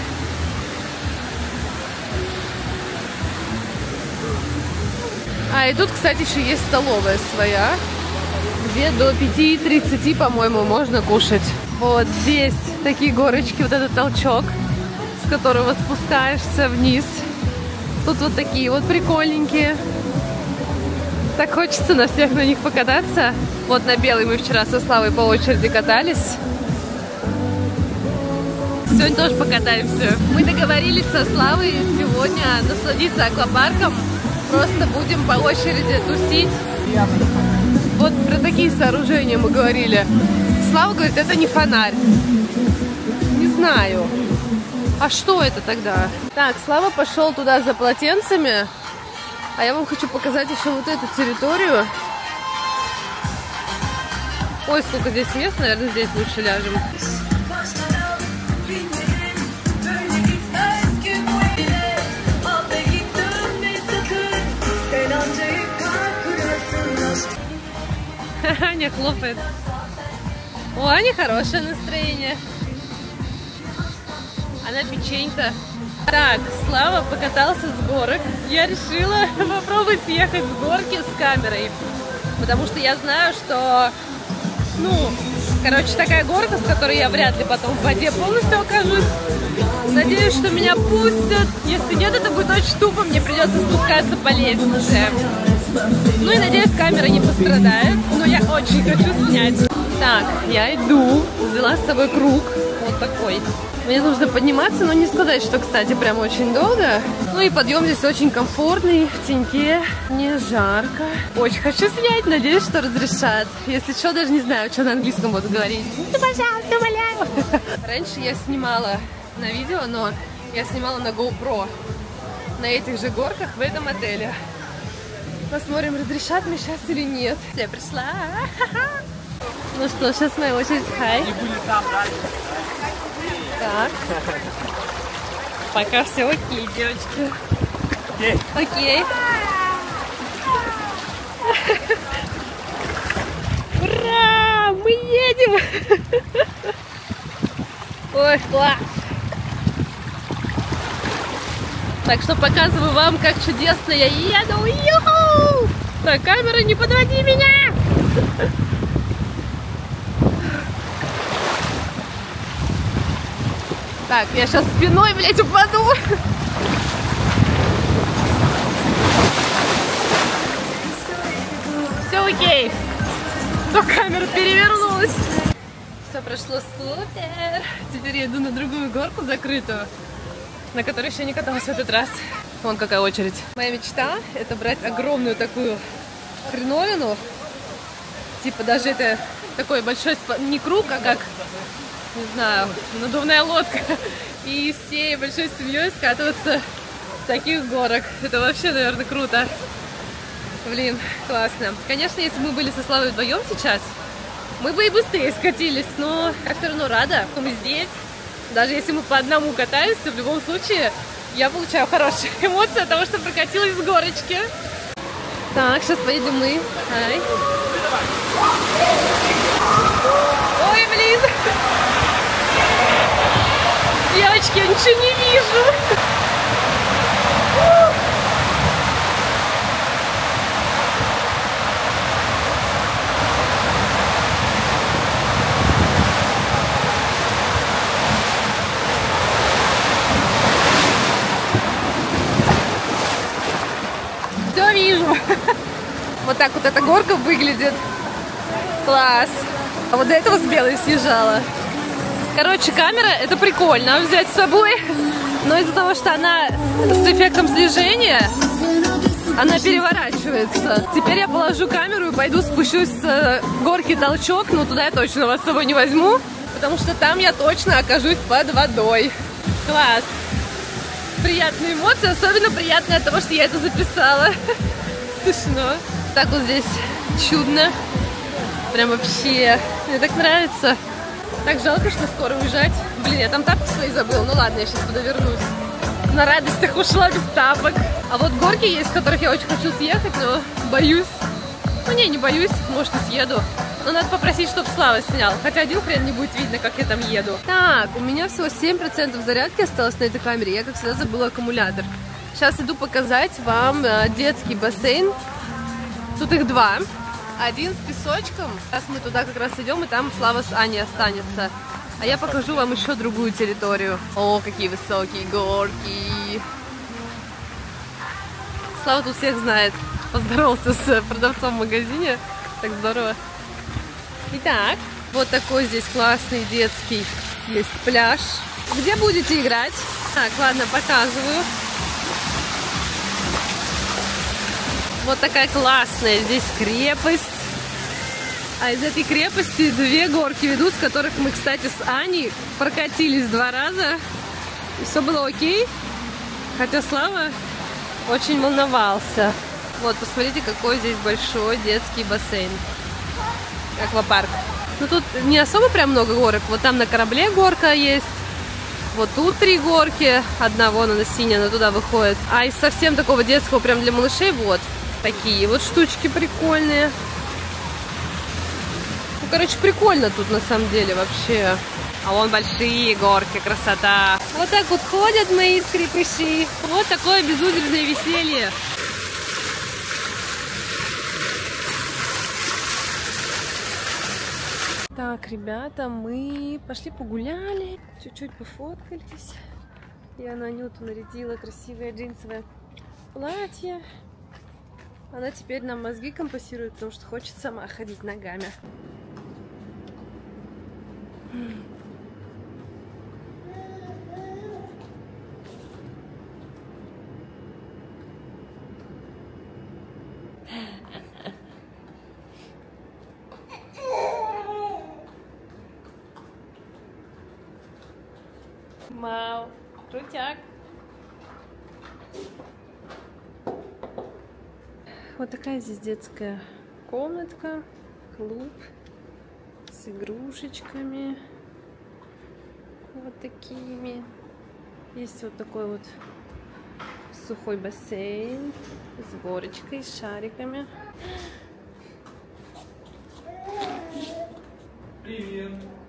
А, и тут, кстати, еще есть столовая своя, где до 5:30, по-моему, можно кушать. Вот здесь такие горочки, вот этот толчок, с которого спускаешься вниз. Тут вот такие вот прикольненькие. Так хочется на всех на них покататься. Вот на белый мы вчера со Славой по очереди катались. Сегодня тоже покатаемся. Мы договорились со Славой сегодня насладиться аквапарком. Просто будем по очереди тусить. Вот про такие сооружения мы говорили. Слава говорит, это не фонарь. Не знаю. А что это тогда? Так, Слава пошел туда за полотенцами. А я вам хочу показать еще вот эту территорию. Ой, сколько здесь мест. Наверное, здесь лучше ляжем. Аня хлопает. У Ани хорошее настроение. Она печенька. Так, Слава покатался с горок. Я решила попробовать съехать с горки с камерой. Потому что я знаю, что... Ну, короче, такая горка, с которой я вряд ли потом в воде полностью окажусь. Надеюсь, что меня пустят. Если нет, это будет очень тупо. Мне придется спускаться по лестнице. Ну и надеюсь, камера не пострадает. Но я очень хочу снять. Так, я иду, взяла с собой круг, вот такой. Мне нужно подниматься, но не сказать, что, кстати, прям очень долго. Ну и подъем здесь очень комфортный, в теньке, не жарко. Очень хочу снять, надеюсь, что разрешат. Если что, даже не знаю, что на английском буду говорить. Ну, пожалуйста, умоляю. Раньше я снимала на видео, но я снимала на GoPro. На этих же горках в этом отеле. Посмотрим, разрешат мне сейчас или нет. Я пришла. Ну что, сейчас моя очередь. Хай. Так. Пока все окей, девочки. Окей. Ура! Мы едем! Ой, класс! Так что показываю вам, как чудесно я еду. Ю-ху! Так, камера, не подводи меня! Так, я сейчас спиной, блядь, упаду. Все окей. То камера перевернулась. Все прошло супер. Теперь я иду на другую горку закрытую, на которой еще не каталась в этот раз. Вон какая очередь. Моя мечта — это брать огромную такую хреновину. Типа даже это такой большой, не круг, а как, не знаю, надувная лодка. И всей большой семьей скатываться с таких горок. Это вообще, наверное, круто. Блин, классно. Конечно, если бы мы были со Славой вдвоем сейчас, мы бы и быстрее скатились. Но я все равно рада, что мы здесь. Даже если мы по одному катаемся, в любом случае я получаю хорошие эмоции от того, что прокатилась с горочки. Так, сейчас поедем мы. Ай. Ой, блин! Девочки, я ничего не вижу! Все вижу! Вот так вот эта горка выглядит. Класс! А вот до этого с белой съезжала. Короче, камера — это прикольно взять с собой, но из-за того, что она с эффектом слежения, она переворачивается. Теперь я положу камеру и пойду спущусь с горки Толчок, но туда я точно вас с собой не возьму, потому что там я точно окажусь под водой. Класс! Приятные эмоции, особенно приятные от того, что я это записала. Смешно. Так вот здесь чудно. Прям вообще. Мне так нравится. Так жалко, что скоро уезжать. Блин, я там тапки свои забыла. Ну ладно, я сейчас туда вернусь. На радостях ушла без тапок. А вот горки есть, с которых я очень хочу съехать, но боюсь. Ну не боюсь, может и съеду. Но надо попросить, чтобы Слава снял. Хотя один хрен не будет видно, как я там еду. Так, у меня всего 7% зарядки осталось на этой камере. Я, как всегда, забыла аккумулятор. Сейчас иду показать вам детский бассейн. Тут их два. Один с песочком. Сейчас мы туда как раз идем, и там Слава с Аней останется. А я покажу вам еще другую территорию. О, какие высокие горки. Слава тут всех знает. Поздоровался с продавцом в магазине. Так здорово. Итак, вот такой здесь классный детский есть пляж. Где будете играть? Так, ладно, показываю. Вот такая классная здесь крепость. А из этой крепости две горки ведут, с которых мы, кстати, с Аней прокатились 2 раза. И все было окей. Хотя Слава очень волновался. Вот, посмотрите, какой здесь большой детский бассейн. Аквапарк. Ну, тут не особо прям много горок. Вот там на корабле горка есть. Вот тут 3 горки. Одна, вон она синяя, она туда выходит. А из совсем такого детского, прям для малышей, вот такие вот штучки прикольные. Ну, короче, прикольно тут на самом деле вообще. А вон большие горки, красота. Вот так вот ходят мои скрипыши. Вот такое безудержное веселье. Так, ребята, мы пошли погуляли, чуть-чуть пофоткались. Я на Анюту нарядила красивое джинсовое платье. Она теперь нам мозги компенсирует, потому что хочет сама ходить ногами. Вау, крутяк. Вот такая здесь детская комнатка, клуб с игрушечками, вот такими. Есть вот такой вот сухой бассейн с горочкой, с шариками. Привет.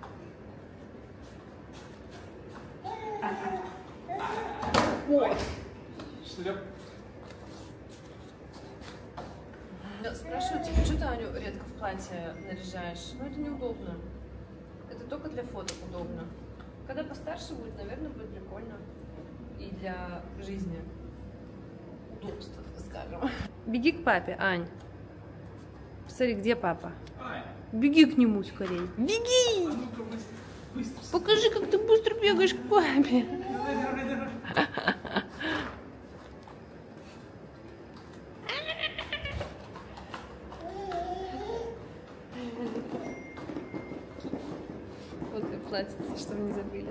Вот. Шляп. Спрашивают, типа, что ты Аню редко в платье наряжаешь? Ну, это неудобно. Это только для фоток удобно. Когда постарше будет, наверное, будет прикольно. И для жизни. Удобства, так скажем. Беги к папе, Ань. Посмотри, где папа. Беги к нему скорее. Беги! Покажи, как ты быстро бегаешь к папе. Вот как платится, чтобы не забыли.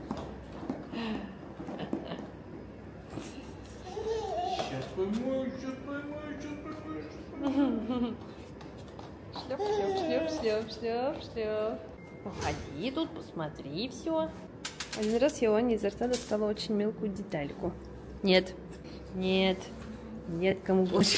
Сейчас поймаю, сейчас поймаю, сейчас поймаю, сейчас поймаю. Шлеп, шлеп, шлеп, шлеп, шлеп, шлеп. Походи тут, посмотри все. Один раз я у Ани изо рта достала очень мелкую детальку. Нет, нет, нет, кому больше.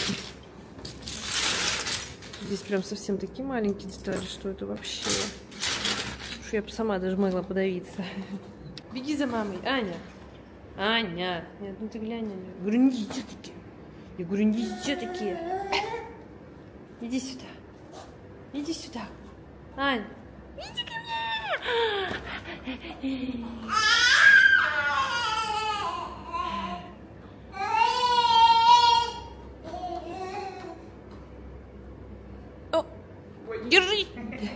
Здесь прям совсем такие маленькие детали, что это вообще. Что я бы сама даже могла подавиться. Беги за мамой, Аня. Аня. Нет, ну ты глянь, Аня. Я говорю, не везде такие. Я говорю, не везде такие. Иди сюда. Иди сюда. Ань. Иди ко мне. О, держи.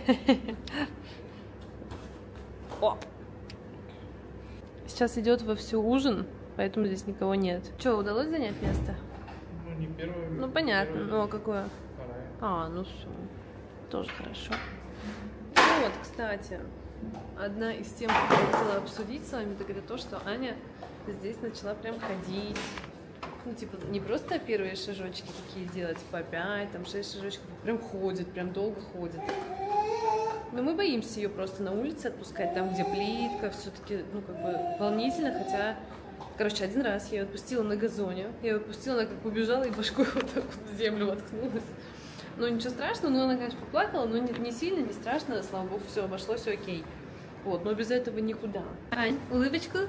О. Сейчас идет вовсю ужин, поэтому здесь никого нет. Че, удалось занять место? Ну, не первое. Ну, понятно. Первое, Ну, а какое? второе. А, ну все. Тоже хорошо. Ну вот, кстати, одна из тем, которую я хотела обсудить с вами, так это то, что Аня здесь начала прям ходить. Ну, типа, не просто первые шажочки такие делать, по 5, там 6 шажочков, прям ходит, прям долго ходит. Но мы боимся ее просто на улице отпускать, там, где плитка, все-таки, ну, как бы, волнительно, хотя... Короче, один раз я ее отпустила на газоне, я ее отпустила, она как побежала и башкой вот так вот в землю воткнулась. Ну, ничего страшного, но она, конечно, поплакала, но не сильно, не страшно, слава богу, все обошлось, все окей. Вот, но без этого никуда. Ань, улыбочку.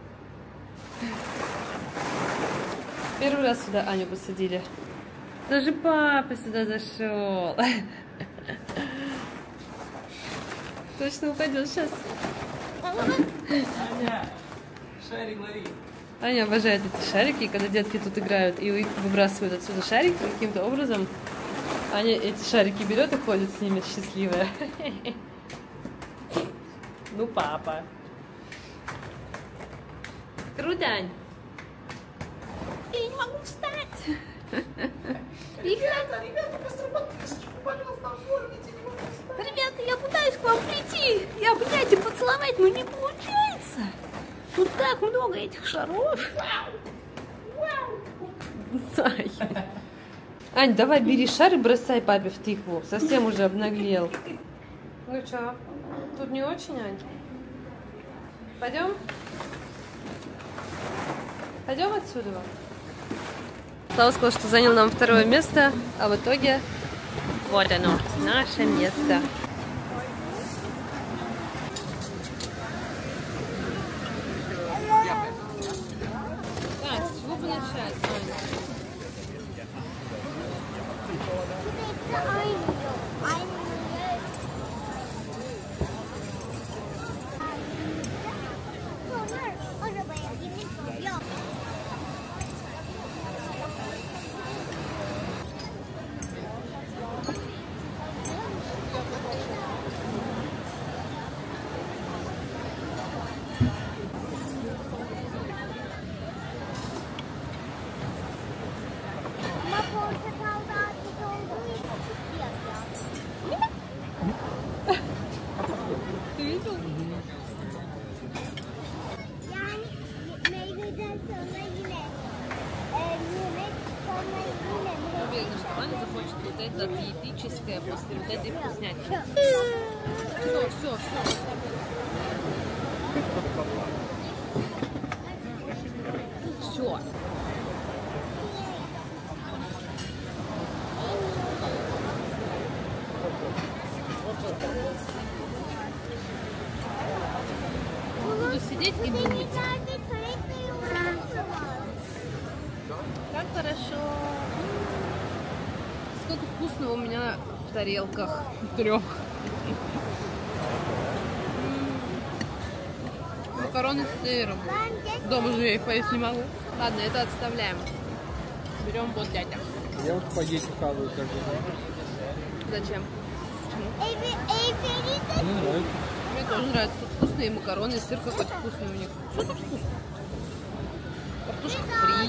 Первый раз сюда Аню посадили. Даже папа сюда зашел. Точно упадет сейчас. Аня, шарик лови. Аня обожает эти шарики, и когда детки тут играют и их выбрасывают отсюда шарики каким-то образом, Аня эти шарики берет и ходит с ними счастливая. Ну, папа. Круто, Ань. Я не могу встать. Ребята, быстро подписочку, пожалуйста, оформите, не могу встать. Ребята, я пытаюсь к вам прийти и обнять и поцеловать, но не получается. Тут так много этих шаров. Ай. Ань, давай бери шар и бросай папе в тыкву. Совсем уже обнаглел. Ну чё, тут не очень, Ань? Пойдем? Пойдем отсюда? Слава сказал, что занял нам второе место, а в итоге вот оно, наше место. Так, с чего бы начать, Аня? что-то диетическое после вот этой вкуснятины. Все. Все. Буду сидеть и думать. Как хорошо. Сколько вкусного у меня в тарелках. 3. Макароны с сыром. Дома же я их поесть не могу. Ладно, это отставляем. Берем вот дядя. Я вот спагетти хаваю каждый день. Зачем? Мне нравится. Мне тоже нравится. Тут вкусные макароны, сыр какой-то вкусный у них. Что тут вкусно? Картошка фри.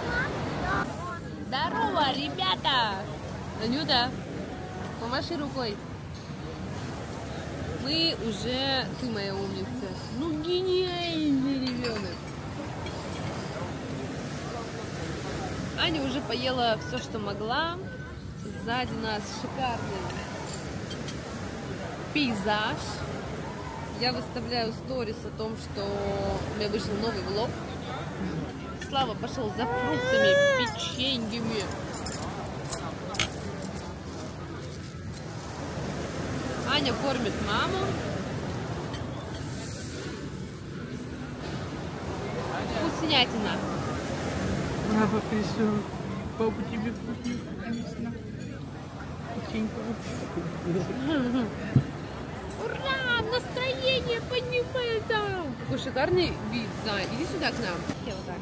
Здорово, ребята! Анюта, помаши рукой. Мы уже... Ты моя умница. Ну, гениальный ребенок. Аня уже поела все, что могла. Сзади нас шикарный пейзаж. Я выставляю сторис о том, что у меня вышел новый влог. Слава пошел за фруктами, печеньями. Аня кормит маму. Вкуснятина. Папа пришел. Папа, тебе вкусно. Печенька. Ура! Настроение поднимается! Какой шикарный вид, да. Иди сюда к нам. Я вот так.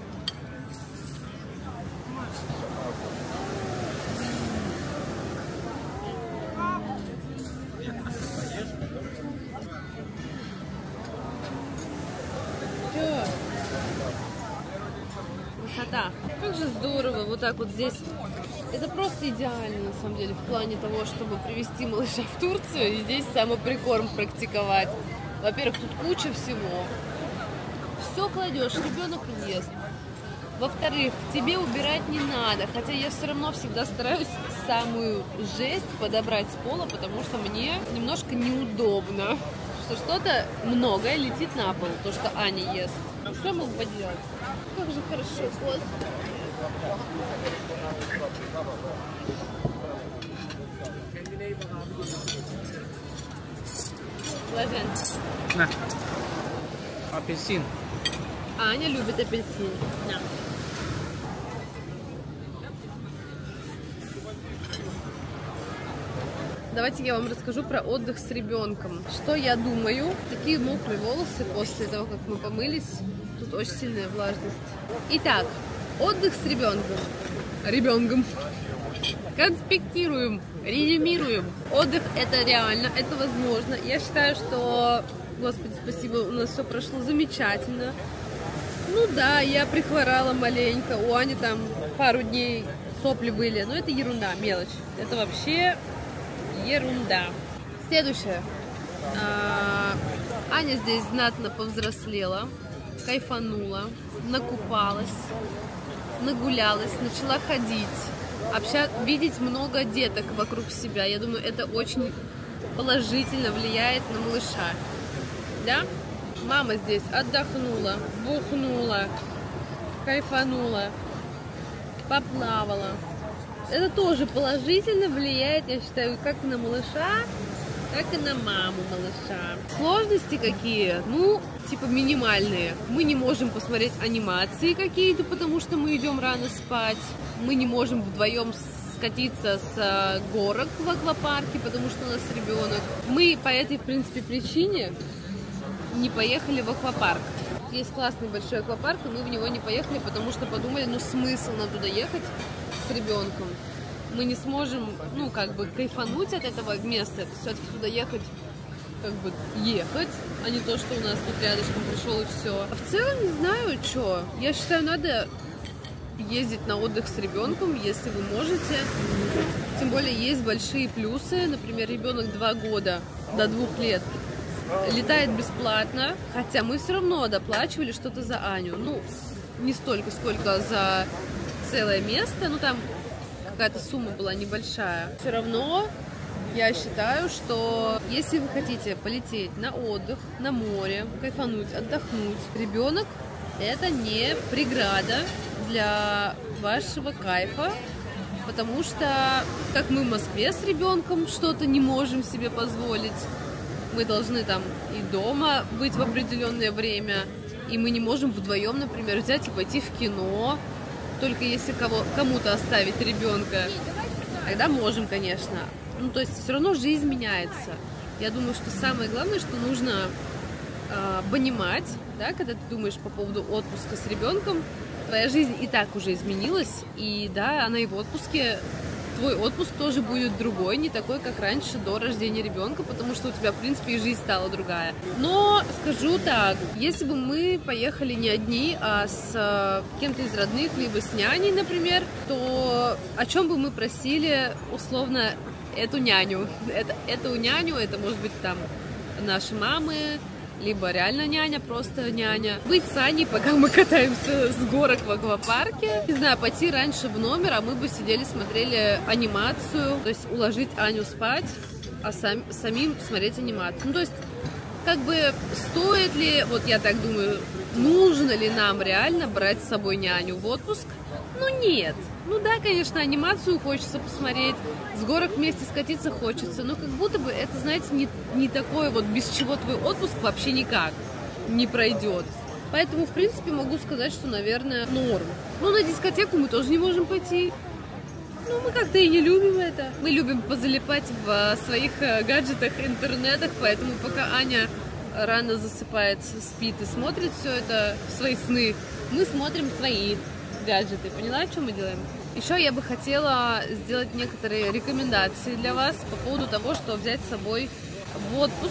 Красота. Как же здорово, вот так вот здесь. Это просто идеально, на самом деле, в плане того, чтобы привезти малыша в Турцию и здесь самоприкорм практиковать. Во-первых, тут куча всего. Все кладешь, ребенок ест. Во-вторых, тебе убирать не надо, хотя я все равно всегда стараюсь самую жесть подобрать с пола, потому что мне немножко неудобно, что что-то многое летит на пол, то, что Аня ест. Что могу поделать? Как же хорошо, Господи. Блажен. На. Апельсин. Аня любит апельсин. На. Давайте я вам расскажу про отдых с ребенком. Что я думаю? Такие мокрые волосы после того, как мы помылись. Тут очень сильная влажность. Итак, отдых с ребенком. Конспектируем, резюмируем. Отдых это реально, это возможно. Я считаю, что, Господи, спасибо, у нас все прошло замечательно. Ну да, я прихворала маленько, у Ани там пару дней сопли были, но это ерунда, мелочь. Это вообще ерунда. Следующее. Аня здесь знатно повзрослела, кайфанула, накупалась, нагулялась, начала ходить, видеть много деток вокруг себя. Я думаю, это очень положительно влияет на малыша. Да? Мама здесь отдохнула, бухнула, кайфанула, поплавала. Это тоже положительно влияет, я считаю, как на малыша, так и на маму малыша. Сложности какие? Ну, типа минимальные. Мы не можем посмотреть анимации какие-то, потому что мы идем рано спать. Мы не можем вдвоем скатиться с горок в аквапарке, потому что у нас ребенок. Мы по этой, в принципе, причине не поехали в аквапарк. Есть классный большой аквапарк, и мы в него не поехали, потому что подумали, ну смысл нам туда ехать с ребенком. Мы не сможем, ну, как бы кайфануть от этого места. Это все-таки туда ехать, как бы ехать, а не то, что у нас тут рядышком пришел и все. А в целом не знаю, что. Я считаю, надо ездить на отдых с ребенком, если вы можете. Тем более есть большие плюсы. Например, ребенок 2 года до 2 лет летает бесплатно, хотя мы все равно доплачивали что-то за Аню. Ну, не столько, сколько за целое место. Ну, там какая-то сумма была небольшая. Все равно я считаю, что если вы хотите полететь на отдых, на море, кайфануть, отдохнуть, ребенок это не преграда для вашего кайфа, потому что, как мы в Москве с ребенком что-то не можем себе позволить, мы должны там и дома быть в определенное время, и мы не можем вдвоем, например, взять и пойти в кино, только если кому-то оставить ребенка, тогда можем, конечно. Ну, то есть все равно жизнь меняется. Я думаю, что самое главное, что нужно понимать, да, когда ты думаешь по поводу отпуска с ребенком, твоя жизнь и так уже изменилась, и да, она и в отпуске, твой отпуск тоже будет другой, не такой, как раньше, до рождения ребенка, потому что у тебя, в принципе, и жизнь стала другая. Но скажу так, если бы мы поехали не одни, а с кем-то из родных, либо с няней, например, то о чем бы мы просили, условно, эту няню? Эту няню, это может быть там наши мамы, либо реально няня, просто няня. Быть с Аней, пока мы катаемся с горок в аквапарке. Не знаю, пойти раньше в номер, а мы бы сидели, смотрели анимацию. То есть уложить Аню спать, а самим смотреть анимацию. Ну, то есть, как бы, стоит ли, вот я так думаю, нужно ли нам реально брать с собой няню в отпуск? Ну, нет. Ну да, конечно, анимацию хочется посмотреть, с горок вместе скатиться хочется, но как будто бы это, знаете, не такое вот, без чего твой отпуск вообще никак не пройдет. Поэтому, в принципе, могу сказать, что, наверное, норм. Ну, на дискотеку мы тоже не можем пойти. Ну, мы как-то и не любим это. Мы любим позалипать в своих гаджетах, интернетах, поэтому пока Аня рано засыпает, спит и смотрит все это, свои сны, мы смотрим свои гаджеты. Поняла, что мы делаем? Еще я бы хотела сделать некоторые рекомендации для вас по поводу того, что взять с собой в отпуск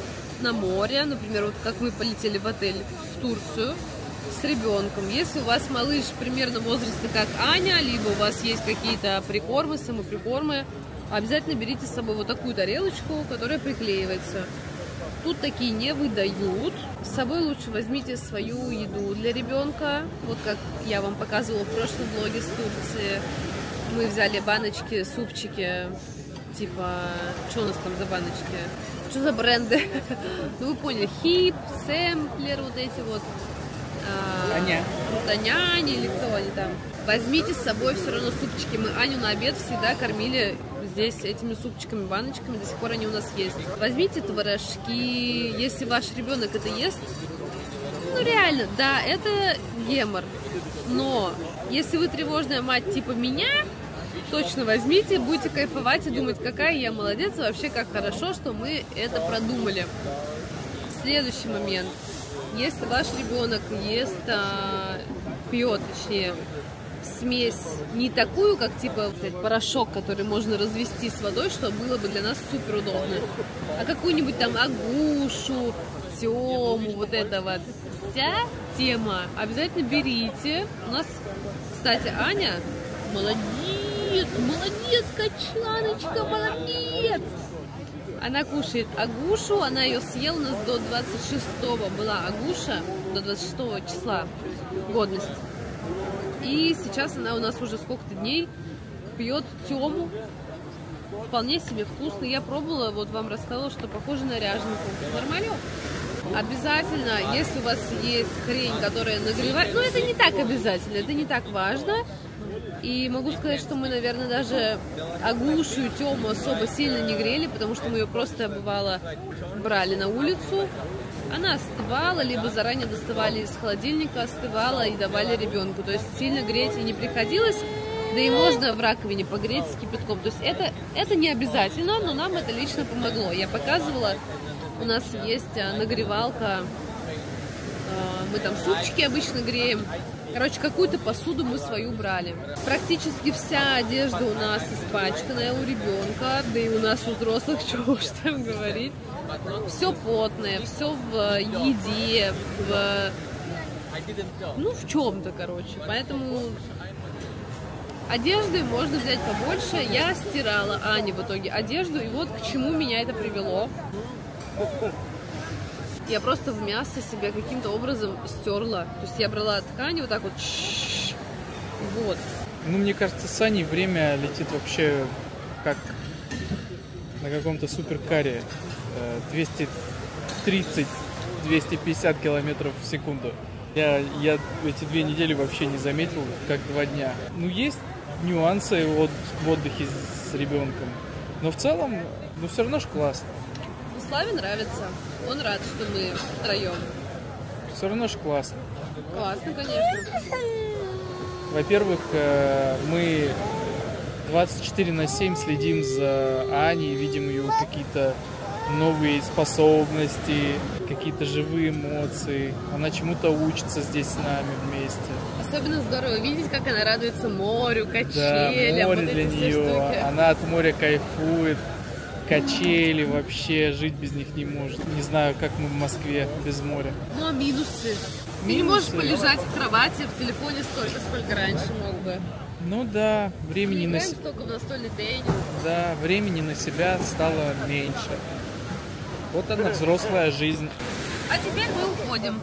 на море. Например, вот как мы полетели в отель в Турцию с ребенком. Если у вас малыш примерно возраста как Аня, либо у вас есть какие-то прикормы, самоприкормы, обязательно берите с собой вот такую тарелочку, которая приклеивается. Тут такие не выдают. С собой лучше возьмите свою еду для ребенка. Вот как я вам показывала в прошлом влоге с Турции. Мы взяли баночки, супчики. Типа, что у нас там за баночки? Что за бренды? Ну вы поняли, Хип, Сэмплер, вот эти вот. Таняня или кто они там. Возьмите с собой все равно супчики. Мы Аню на обед всегда кормили здесь этими супчиками, баночками, до сих пор они у нас есть. Возьмите творожки, если ваш ребенок это ест, ну реально, да, это гемор, но если вы тревожная мать типа меня, точно возьмите, будете кайфовать и думать, какая я молодец, вообще как хорошо, что мы это продумали. Следующий момент, если ваш ребенок ест, пьет, точнее, смесь не такую, как типа порошок, который можно развести с водой, что было бы для нас супер удобно, а какую-нибудь там агушу, тему, вот это вот вся тема, обязательно берите. У нас, кстати, Аня молодец, качаночка, молодец. Она кушает агушу, она ее съела, у нас до 26-го была агуша, до 26 числа годность. И сейчас она у нас уже сколько-то дней пьет тему. Вполне себе вкусно. Я пробовала, вот вам рассказала, что похоже на ряженку. Нормально? Обязательно, если у вас есть хрень, которая нагревает, ну это не так обязательно, это не так важно. И могу сказать, что мы, наверное, даже агушу и тему особо сильно не грели, потому что мы ее просто, бывало, брали на улицу. Она остывала, либо заранее доставали из холодильника, остывала и давали ребенку. То есть сильно греть и не приходилось, да и можно в раковине погреть с кипятком. То есть это не обязательно, но нам это лично помогло. Я показывала, у нас есть нагревалка, мы там супчики обычно греем. Короче, какую-то посуду мы свою брали. Практически вся одежда у нас испачканная у ребенка, да и у нас у взрослых, чего уж там говорить. Все потное, все в еде, в чем-то, короче. Поэтому одежды можно взять побольше. Я стирала Ане в итоге одежду, и вот к чему меня это привело. Я просто в мясо себе каким-то образом стерла. То есть я брала ткань вот так вот. Вот. Ну, мне кажется, с Аней время летит вообще как на каком-то суперкаре. 230-250 километров в секунду. Я эти 2 недели вообще не заметил, как 2 дня. Ну, есть нюансы в отдыхе с ребенком. Но в целом, ну, все равно же классно. Славе нравится. Он рад, что мы втроем. Все равно же классно. Классно, конечно. Во-первых, мы 24/7 следим за Аней, видим ее какие-то новые способности, какие-то живые эмоции. Она чему-то учится здесь с нами вместе. Особенно здорово видеть, как она радуется морю, Да, качелям, море вот для эти все нее. штуки. Она от моря кайфует. Качели вообще, жить без них не может. Не знаю, как мы в Москве без моря. Ну, а минусы? Ты не можешь полежать в кровати, в телефоне столько, сколько раньше мог бы. Ну да, времени Не на играем столько в настольный теннис. Да, времени на себя стало меньше. Вот она, взрослая жизнь. А теперь мы уходим.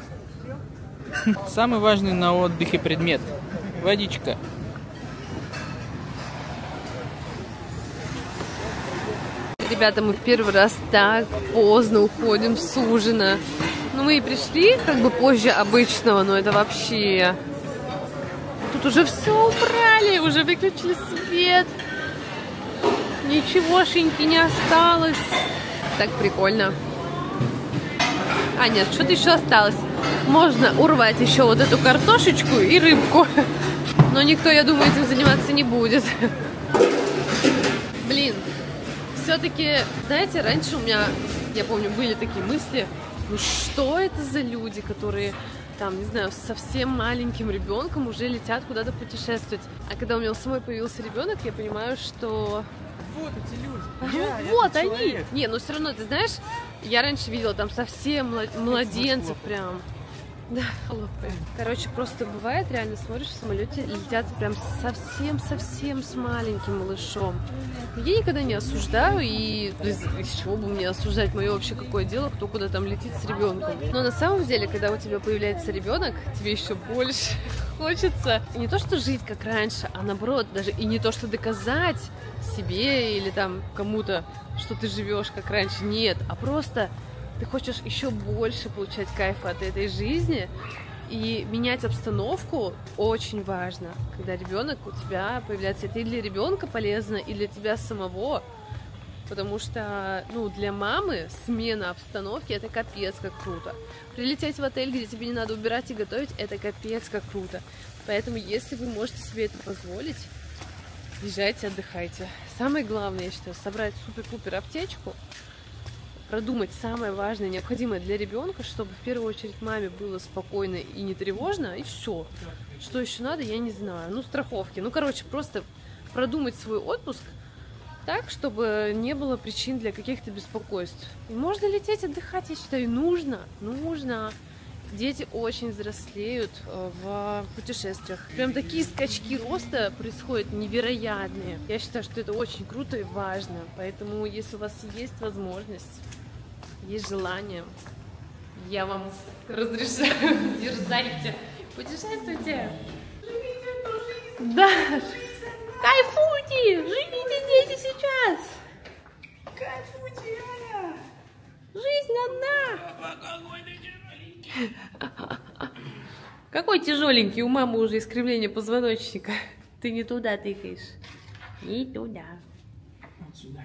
Самый важный на отдыхе предмет – водичка. Ребята, мы в первый раз так поздно уходим с ужина. Ну, мы и пришли как бы позже обычного, но это вообще... Тут уже все убрали, уже выключили свет. Ничегошеньки не осталось. Так прикольно. А, нет, что-то еще осталось. Можно урвать еще вот эту картошечку и рыбку. Но никто, я думаю, этим заниматься не будет. Блин, все-таки, знаете, раньше у меня, я помню, были такие мысли, ну что это за люди, которые, там, не знаю, с совсем маленьким ребенком уже летят куда-то путешествовать. А когда у меня у самой появился ребенок, я понимаю, что... Вот эти люди. Вот они! Не, но все равно, ты знаешь, я раньше видела там совсем младенцев прям. Да, хлопаем. Короче, просто бывает, реально смотришь в самолете, летят прям совсем с маленьким малышом. Я никогда не осуждаю, и из чего бы мне осуждать, мое вообще какое дело, кто куда там летит с ребенком. Но на самом деле, когда у тебя появляется ребенок, тебе еще больше хочется не то, что жить как раньше, а наоборот, даже и не то, что доказать себе или там кому-то, что ты живешь как раньше. Нет, а просто ты хочешь еще больше получать кайфа от этой жизни, и менять обстановку очень важно, когда ребенок у тебя появляется. Это и для ребенка полезно, и для тебя самого, потому что, ну, для мамы смена обстановки — это капец как круто. Прилететь в отель, где тебе не надо убирать и готовить, это капец как круто. Поэтому, если вы можете себе это позволить, езжайте, отдыхайте. Самое главное, я считаю, собрать супер-пупер аптечку, продумать самое важное, необходимое для ребенка, чтобы в первую очередь маме было спокойно и не тревожно, и все. Что еще надо, я не знаю. Ну, страховки. Ну, короче, просто продумать свой отпуск так, чтобы не было причин для каких-то беспокойств. И можно лететь отдыхать, я считаю, нужно. Дети очень взрослеют в путешествиях. Прям такие скачки роста происходят невероятные. Я считаю, что это очень круто и важно. Поэтому, если у вас есть возможность, есть желание, я вам разрешаю, дерзайте, путешествуйте. Да, кайфуйте, живите здесь и сейчас. Кайфуйте, Аня! Жизнь одна. Какой тяжеленький, у мамы уже искривление позвоночника. Ты не туда тыкаешь. Не туда. Вот сюда.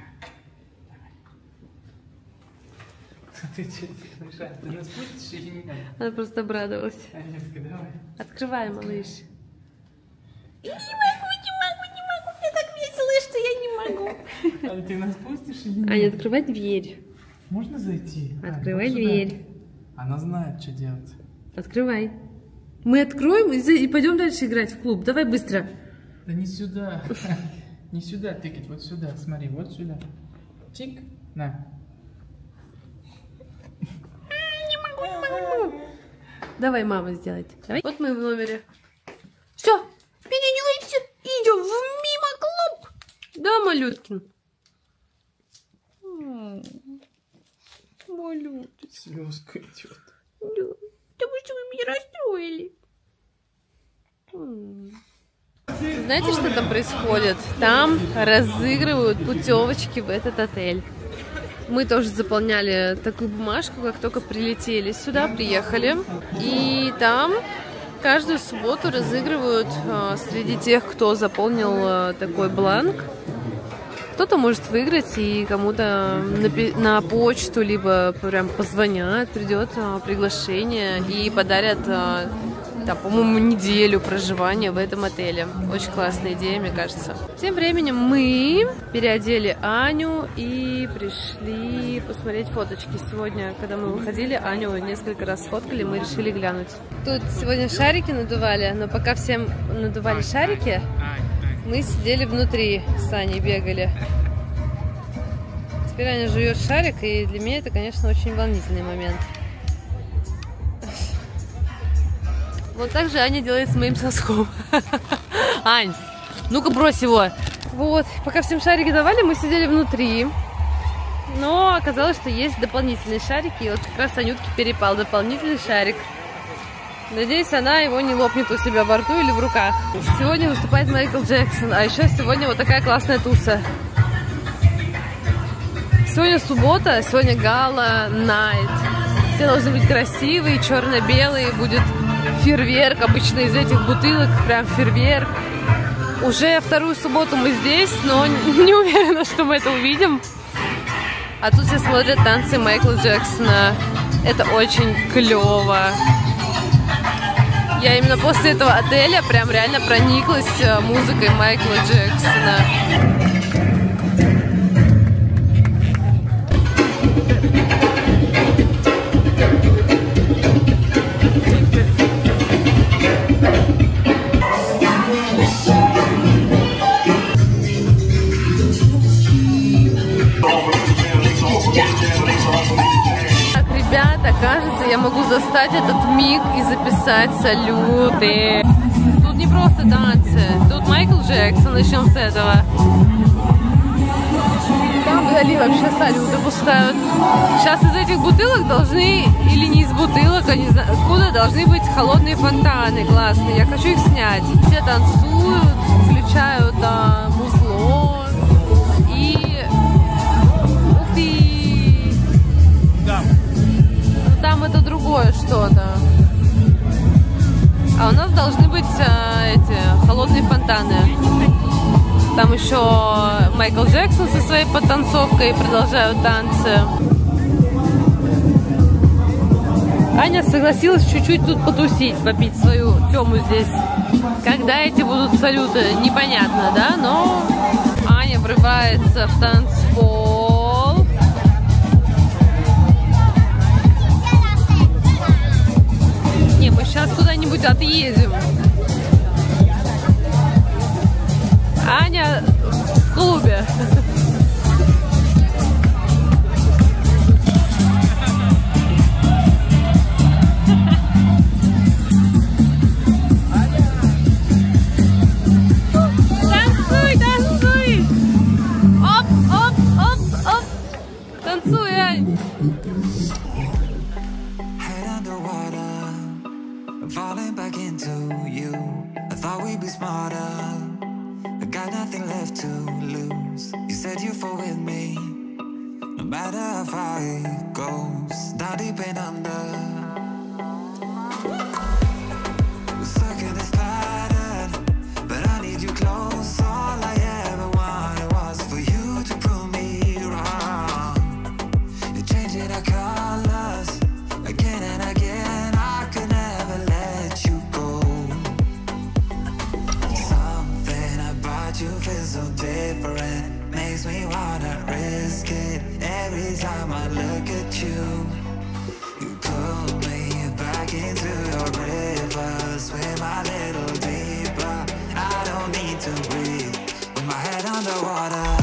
Ты что делаешь? Ты нас пустишь или нет? Она просто обрадовалась. Анютка, давай. Открывай, малыш. Я не могу. Мне так весело, что я не могу. Аня, ты нас пустишь или нет? Аня, открывай дверь. Можно зайти? Открывай Ань, вот дверь. Она знает, что делать. Открывай. Мы откроем и пойдем дальше играть в клуб. Давай быстро. Да не сюда. Не сюда тыкать, вот сюда. Смотри, вот сюда. Чик. На. Не могу. Давай мама сделает. Давай. Вот мы в номере. Все, переодеваемся и идем в мимо-клуб. Да, малюткин? Малютка. Слезка идет. Да. Потому что вы меня расстроили. Знаете, что там происходит? Там разыгрывают путевочки в этот отель. Мы тоже заполняли такую бумажку, как только прилетели сюда, приехали. И там каждую субботу разыгрывают среди тех, кто заполнил такой бланк. Кто-то может выиграть, и кому-то на почту, либо прям позвонят, придет приглашение и подарят, по-моему, неделю проживания в этом отеле. Очень классная идея, мне кажется. Тем временем мы переодели Аню и пришли посмотреть фоточки. Сегодня, когда мы выходили, Аню несколько раз сфоткали, мы решили глянуть. Тут сегодня шарики надували, но пока всем надували шарики, мы сидели внутри с Аней, бегали. Теперь Аня жует шарик, и для меня это, конечно, очень волнительный момент. Вот так же Аня делает с моим соском. Ань, ну-ка брось его. Вот, пока всем шарики давали, мы сидели внутри. Но оказалось, что есть дополнительные шарики, и вот как раз Анютке перепал дополнительный шарик. Надеюсь, она его не лопнет у себя во рту или в руках. Сегодня выступает Майкл Джексон, а еще сегодня вот такая классная туса. Сегодня суббота, сегодня гала найт. Все должны быть красивые, черно-белые, будет фейерверк, обычно из этих бутылок, прям фейерверк. Уже вторую субботу мы здесь, но не уверена, что мы это увидим. А тут все смотрят танцы Майкла Джексона. Это очень клево. Я именно после этого отеля прям реально прониклась музыкой Майкла Джексона. Ребята, кажется, я могу застать этот миг и записать салюты. Тут не просто танцы, тут Майкл Джексон, начнем с этого. Там вдали вообще салюты пускают. Сейчас из этих бутылок должны, или не из бутылок, а не знаю, откуда должны быть холодные фонтаны классные. Я хочу их снять. Все танцуют, включают музло. И... Ух ты! Да. Там это другое что-то. А у нас должны быть эти холодные фонтаны. Там еще Майкл Джексон со своей подтанцовкой продолжают танцы. Аня согласилась чуть-чуть тут потусить, попить свою тему здесь. Когда эти будут салюты, непонятно, да? Но Аня врывается в танцпол. Не, мы сейчас куда-нибудь отъедем. Аня в клубе. Танцуй, танцуй! Оп, оп, оп, оп! Танцуй, Ань! Falling back into you. I thought we'd be smarter. I got nothing left to lose. You said you fall with me. No matter how far it goes. Down deep and under. We're stuck in this pattern, but I need you close. All I ever wanted was for you to prove me wrong. You're changing our colors again and again. I could never let you go. Something about you feels so different. Makes me wanna risk it every time I look at you. You pull me back into your river. Swim a little deeper. I don't need to breathe with my head underwater.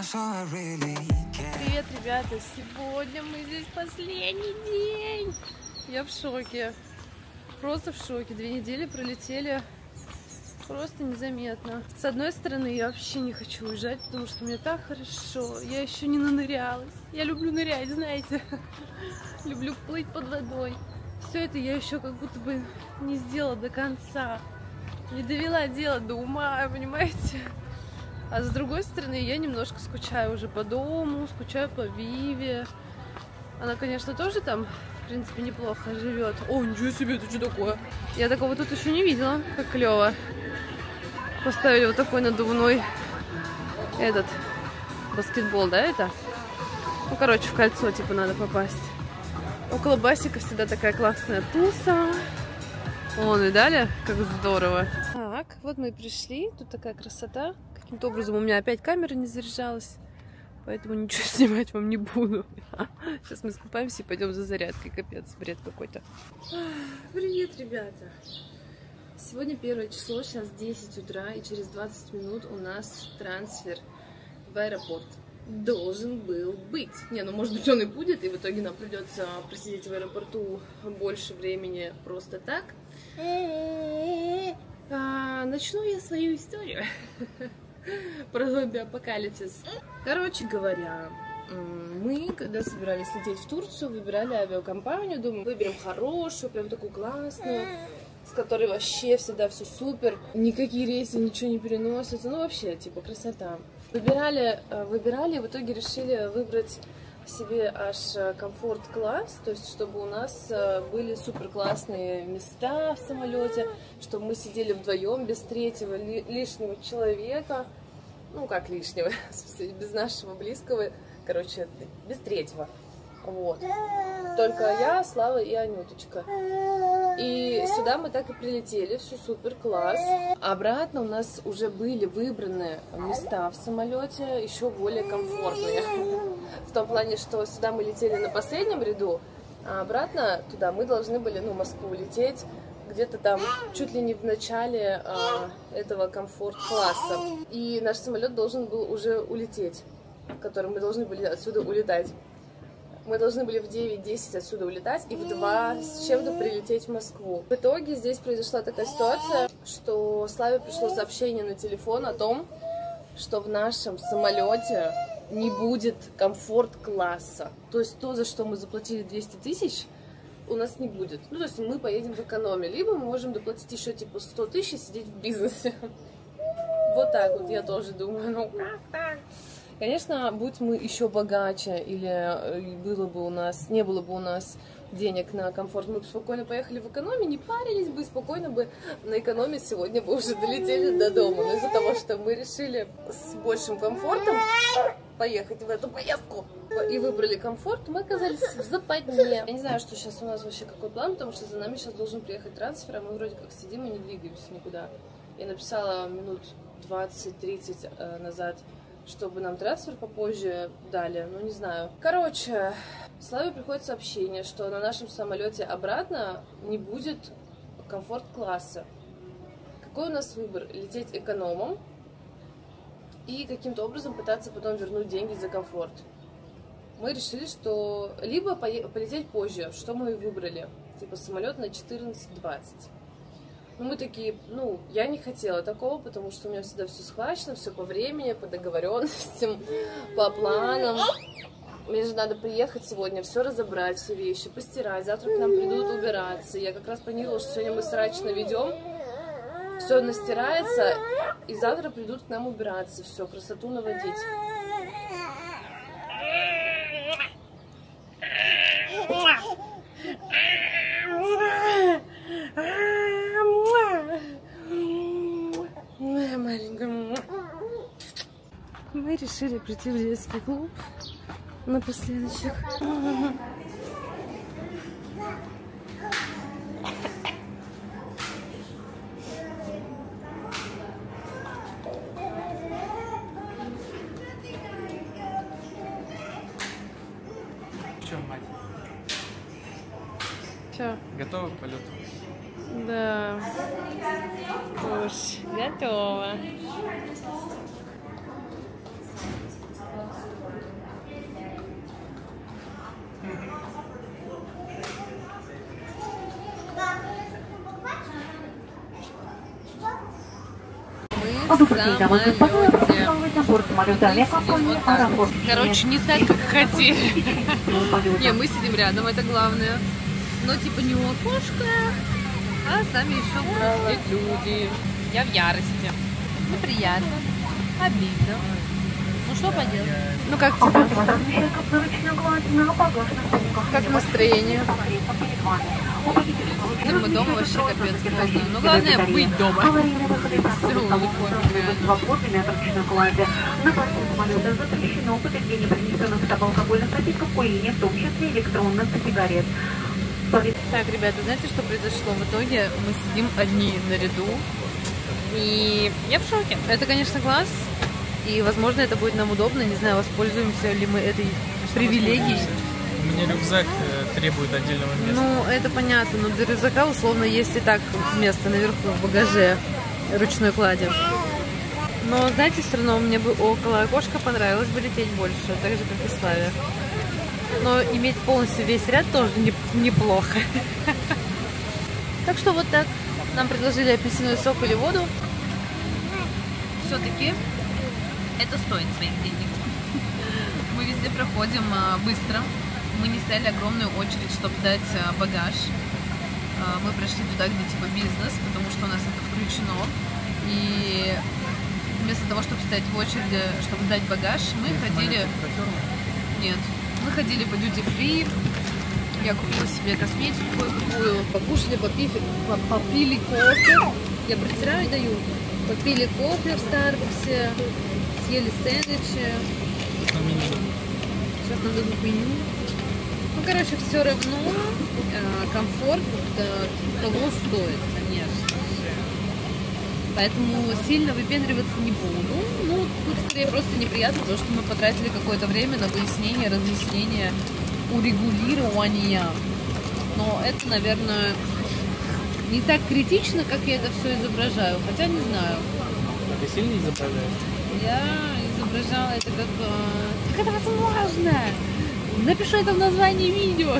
Привет, ребята! Сегодня мы здесь последний день. Я в шоке. Просто в шоке. 2 недели пролетели просто незаметно. С одной стороны, я вообще не хочу уезжать, потому что мне так хорошо. Я еще не нанырялась. Я люблю нырять, знаете. Люблю плыть под водой. Все это я еще как будто бы не сделала до конца. Не довела дело до ума, понимаете? А с другой стороны, я немножко скучаю уже по дому, скучаю по Виве. Она, конечно, тоже там, в принципе, неплохо живет. О, ничего себе, это что такое? Я такого тут еще не видела, как клево. Поставили вот такой надувной этот баскетбол, да, это? Ну, короче, в кольцо, типа, надо попасть. Около басика всегда такая классная туса. Вон, видали? Как здорово. Так, вот мы и пришли. Тут такая красота. Каким-то образом у меня опять камера не заряжалась. Поэтому ничего снимать вам не буду. Сейчас мы скупаемся и пойдем за зарядкой. Капец, бред какой-то. Привет, ребята. Сегодня 1 число, сейчас 10 утра. И через 20 минут у нас трансфер в аэропорт. Должен был быть. Не, ну может быть он и будет, и в итоге нам придется просидеть в аэропорту больше времени просто так. Начну я свою историю про зомби-апокалипсис. Короче говоря, мы, когда собирались лететь в Турцию, выбирали авиакомпанию, думаю, выберем хорошую, прям такую классную, с которой вообще всегда все супер, никакие рейсы, ничего не переносятся, ну вообще, типа, красота. Выбирали, в итоге решили выбрать себе аж комфорт-класс, то есть чтобы у нас были супер классные места в самолете, чтобы мы сидели вдвоем без третьего лишнего человека, ну как лишнего, без нашего близкого, короче, без третьего, вот. Только я, Слава и Анюточка. И сюда мы так и прилетели, все супер, класс. Обратно у нас уже были выбраны места в самолете, еще более комфортные. В том плане, что сюда мы летели на последнем ряду, а обратно туда мы должны были, ну, в Москву лететь, где-то там чуть ли не в начале этого комфорт-класса. И наш самолет должен был уже улететь, которым мы должны были отсюда улетать. Мы должны были в 9:10 отсюда улетать и в 2 с чем-то прилететь в Москву. В итоге здесь произошла такая ситуация, что Славе пришло сообщение на телефон о том, что в нашем самолете не будет комфорт-класса. То есть то, за что мы заплатили 200 тысяч, у нас не будет. Ну, то есть мы поедем в экономе. Либо мы можем доплатить еще типа 100 тысяч и сидеть в бизнесе. Вот так вот я тоже думаю. Ну, как так? Конечно, будь мы еще богаче, или было бы у нас, не было бы у нас денег на комфорт, мы бы спокойно поехали в экономе, не парились бы, спокойно бы на экономе сегодня бы уже долетели до дома. Но из-за того, что мы решили с большим комфортом поехать в эту поездку и выбрали комфорт, мы оказались в западне. Я не знаю, что сейчас у нас вообще какой план, потому что за нами сейчас должен приехать трансфер, а мы вроде как сидим и не двигаемся никуда. Я написала минут 20-30 назад, чтобы нам трансфер попозже дали, ну не знаю. Короче, Славе приходит сообщение, что на нашем самолете обратно не будет комфорт-класса. Какой у нас выбор? Лететь экономом и каким-то образом пытаться потом вернуть деньги за комфорт. Мы решили, что либо полететь позже, что мы и выбрали. Типа самолет на 14:20. Ну, мы такие, ну, я не хотела такого, потому что у меня всегда все схвачено, все по времени, по договоренностям, по планам. Мне же надо приехать сегодня, все разобрать, все вещи, постирать. Завтра к нам придут убираться. Я как раз планировала, что сегодня мы срач наведем, все настирается, и завтра придут к нам убираться, все, красоту наводить. Моя маленькая. Мы решили прийти в детский клуб напоследочек. Че, мать? Че? Готова к полету? Да. Уж готова. в самолете. Короче, не так, как хотели. Не, мы сидим рядом, это главное. Но типа не у окошка, а с нами еще будут сидеть люди. Я в ярости. Неприятно. Обидно. Ну что поделать? Ну как тебе? Как настроение? Мы дома вообще капец поздно. Ну главное быть дома. Все, Так, ребята, знаете, что произошло? В итоге мы сидим одни на ряду. И я в шоке. Это, конечно, класс. И, возможно, это будет нам удобно. Не знаю, воспользуемся ли мы этой привилегией. У меня рюкзак требует отдельного места. Ну, это понятно. Но для рюкзака, условно, есть и так место наверху в багаже ручной клади. Но, знаете, все равно мне бы около окошка понравилось бы лететь больше. Так же, как и Славе. Но иметь полностью весь ряд тоже неплохо. Так что вот так. Нам предложили апельсиновый сок или воду. Все-таки это стоит своих денег. Мы везде проходим быстро. Мы не стояли огромную очередь, чтобы сдать багаж. Мы прошли туда, где типа бизнес, потому что у нас это включено. И вместо того, чтобы стоять в очереди, чтобы сдать багаж, мы ходили... Нет. Мы ходили по duty-free. Я купила себе косметику кое-какую. Покушали, попили кофе. Я протираю и даю. Попили кофе в Старбаксе. Съели сэндвичи. Сейчас нам дадут меню. Ну, короче, все равно комфорт того стоит, конечно. Поэтому сильно выпендриваться не буду. Ну, тут скорее просто неприятно, потому что мы потратили какое-то время на выяснение, разъяснение, урегулирование. Но это, наверное, не так критично, как я это все изображаю. Хотя не знаю. А ты сильно изображаешь? Я изображала это как это возможно? Напишу это в названии видео.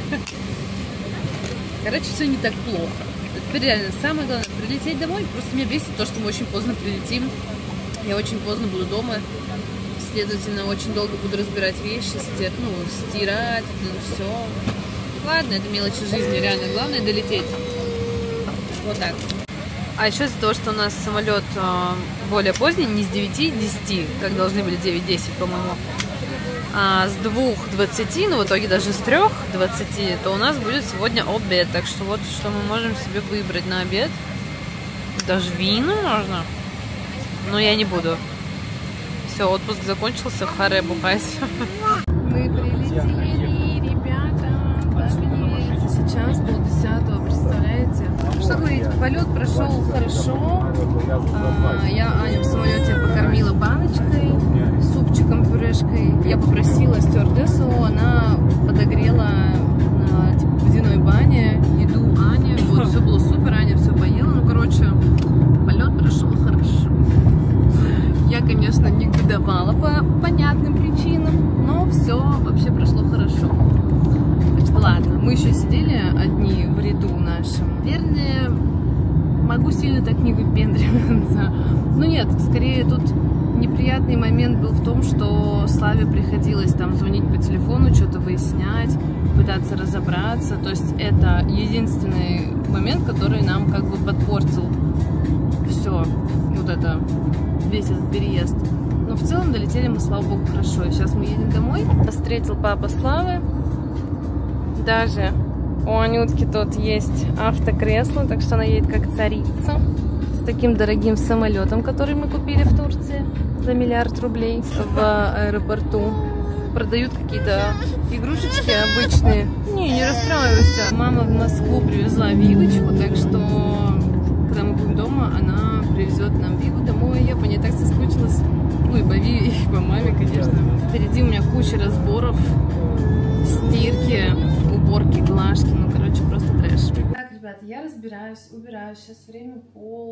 Короче, все не так плохо. Теперь реально самое главное прилететь домой. Просто меня бесит то, что мы очень поздно прилетим. Я очень поздно буду дома. Следовательно, очень долго буду разбирать вещи, стирать, все. Ладно, это мелочи жизни, реально. Главное долететь. Вот так. А еще из-за того, что у нас самолет более поздний, не с 9:10, как должны были 9:10, по-моему, а с 2:20, ну в итоге даже с 3:20, то у нас будет сегодня обед. Так что вот что мы можем себе выбрать на обед. Даже вина можно. Но я не буду. Все, отпуск закончился, в харе бухать. Мы прилетели, ребята. Даже не верится. Сейчас 9:30, представляете? Что говорить, полет прошел хорошо. Я Аню в самолете покормила баночкой, супчиком, пюрешкой. Я попросила стюардессу, она подогрела типа, в водяной бане еду Ане. Вот, все было супер, Аня все поела. Ну, короче, полет прошел хорошо. Я, конечно, негодовала по понятным причинам, но все вообще прошло хорошо. Так что ладно, мы еще сидели одни в ряду нашем. Наверное, могу сильно так не выпендриваться. Ну нет, скорее тут неприятный момент был в том, что Славе приходилось там звонить по телефону, что-то выяснять, пытаться разобраться. То есть это единственный момент, который нам как бы подпортил все, вот это, весь этот переезд. Но в целом долетели мы, слава богу, хорошо. И сейчас мы едем домой. Встретил папа Славы. Даже у Анютки тут есть автокресло, так что она едет как царица. С таким дорогим самолетом, который мы купили в Турции за 1 миллиард рублей в аэропорту. Продают какие-то игрушечки обычные. Не расстраивайся. Мама в Москву привезла Вивочку, так что когда мы будем дома, она привезет нам Виву домой. Я по ней так соскучилась. Ну и по Виве, и по маме, конечно. Впереди у меня куча разборов, стирки, уборки, глажки. Ну, короче, просто трэш. Так, ребята, я разбираюсь, убираюсь. Сейчас время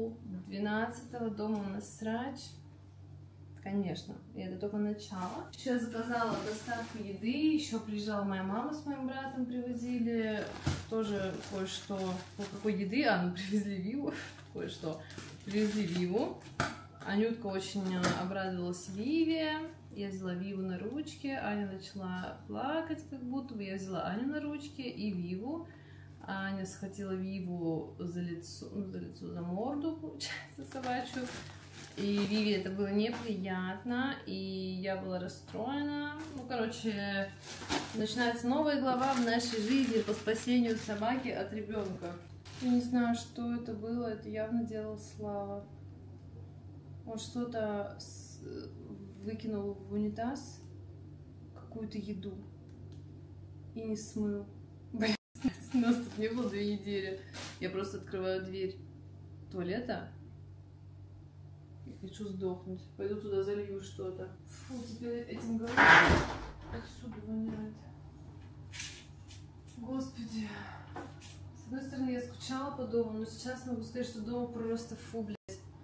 11:30. Дома у нас срач. Конечно, и это только начало. Сейчас заказала доставку еды. Еще приезжала моя мама с моим братом, привозили тоже кое-что. Какой еды? Ну, привезли Виву. Кое-что. Привезли Виву. Анютка очень обрадовалась Виве. Я взяла Виву на ручки, Аня начала плакать, как будто бы. Я взяла Аню на ручки и Виву. Аня схватила Виву за лицо, за морду, получается, собачью. И Виве это было неприятно, и я была расстроена. Ну, короче, начинается новая глава в нашей жизни по спасению собаки от ребенка. Я не знаю, что это было, это явно делал Слава. Он что-то выкинул в унитаз, какую-то еду, и не смыл. Блин, нас тут не было 2 недели. Я просто открываю дверь туалета и хочу сдохнуть. Пойду туда залью что-то. Фу, теперь этим говорю, отсюда воняет. Господи. С одной стороны, я скучала по дому, но сейчас могу сказать, что дома просто фу, блядь.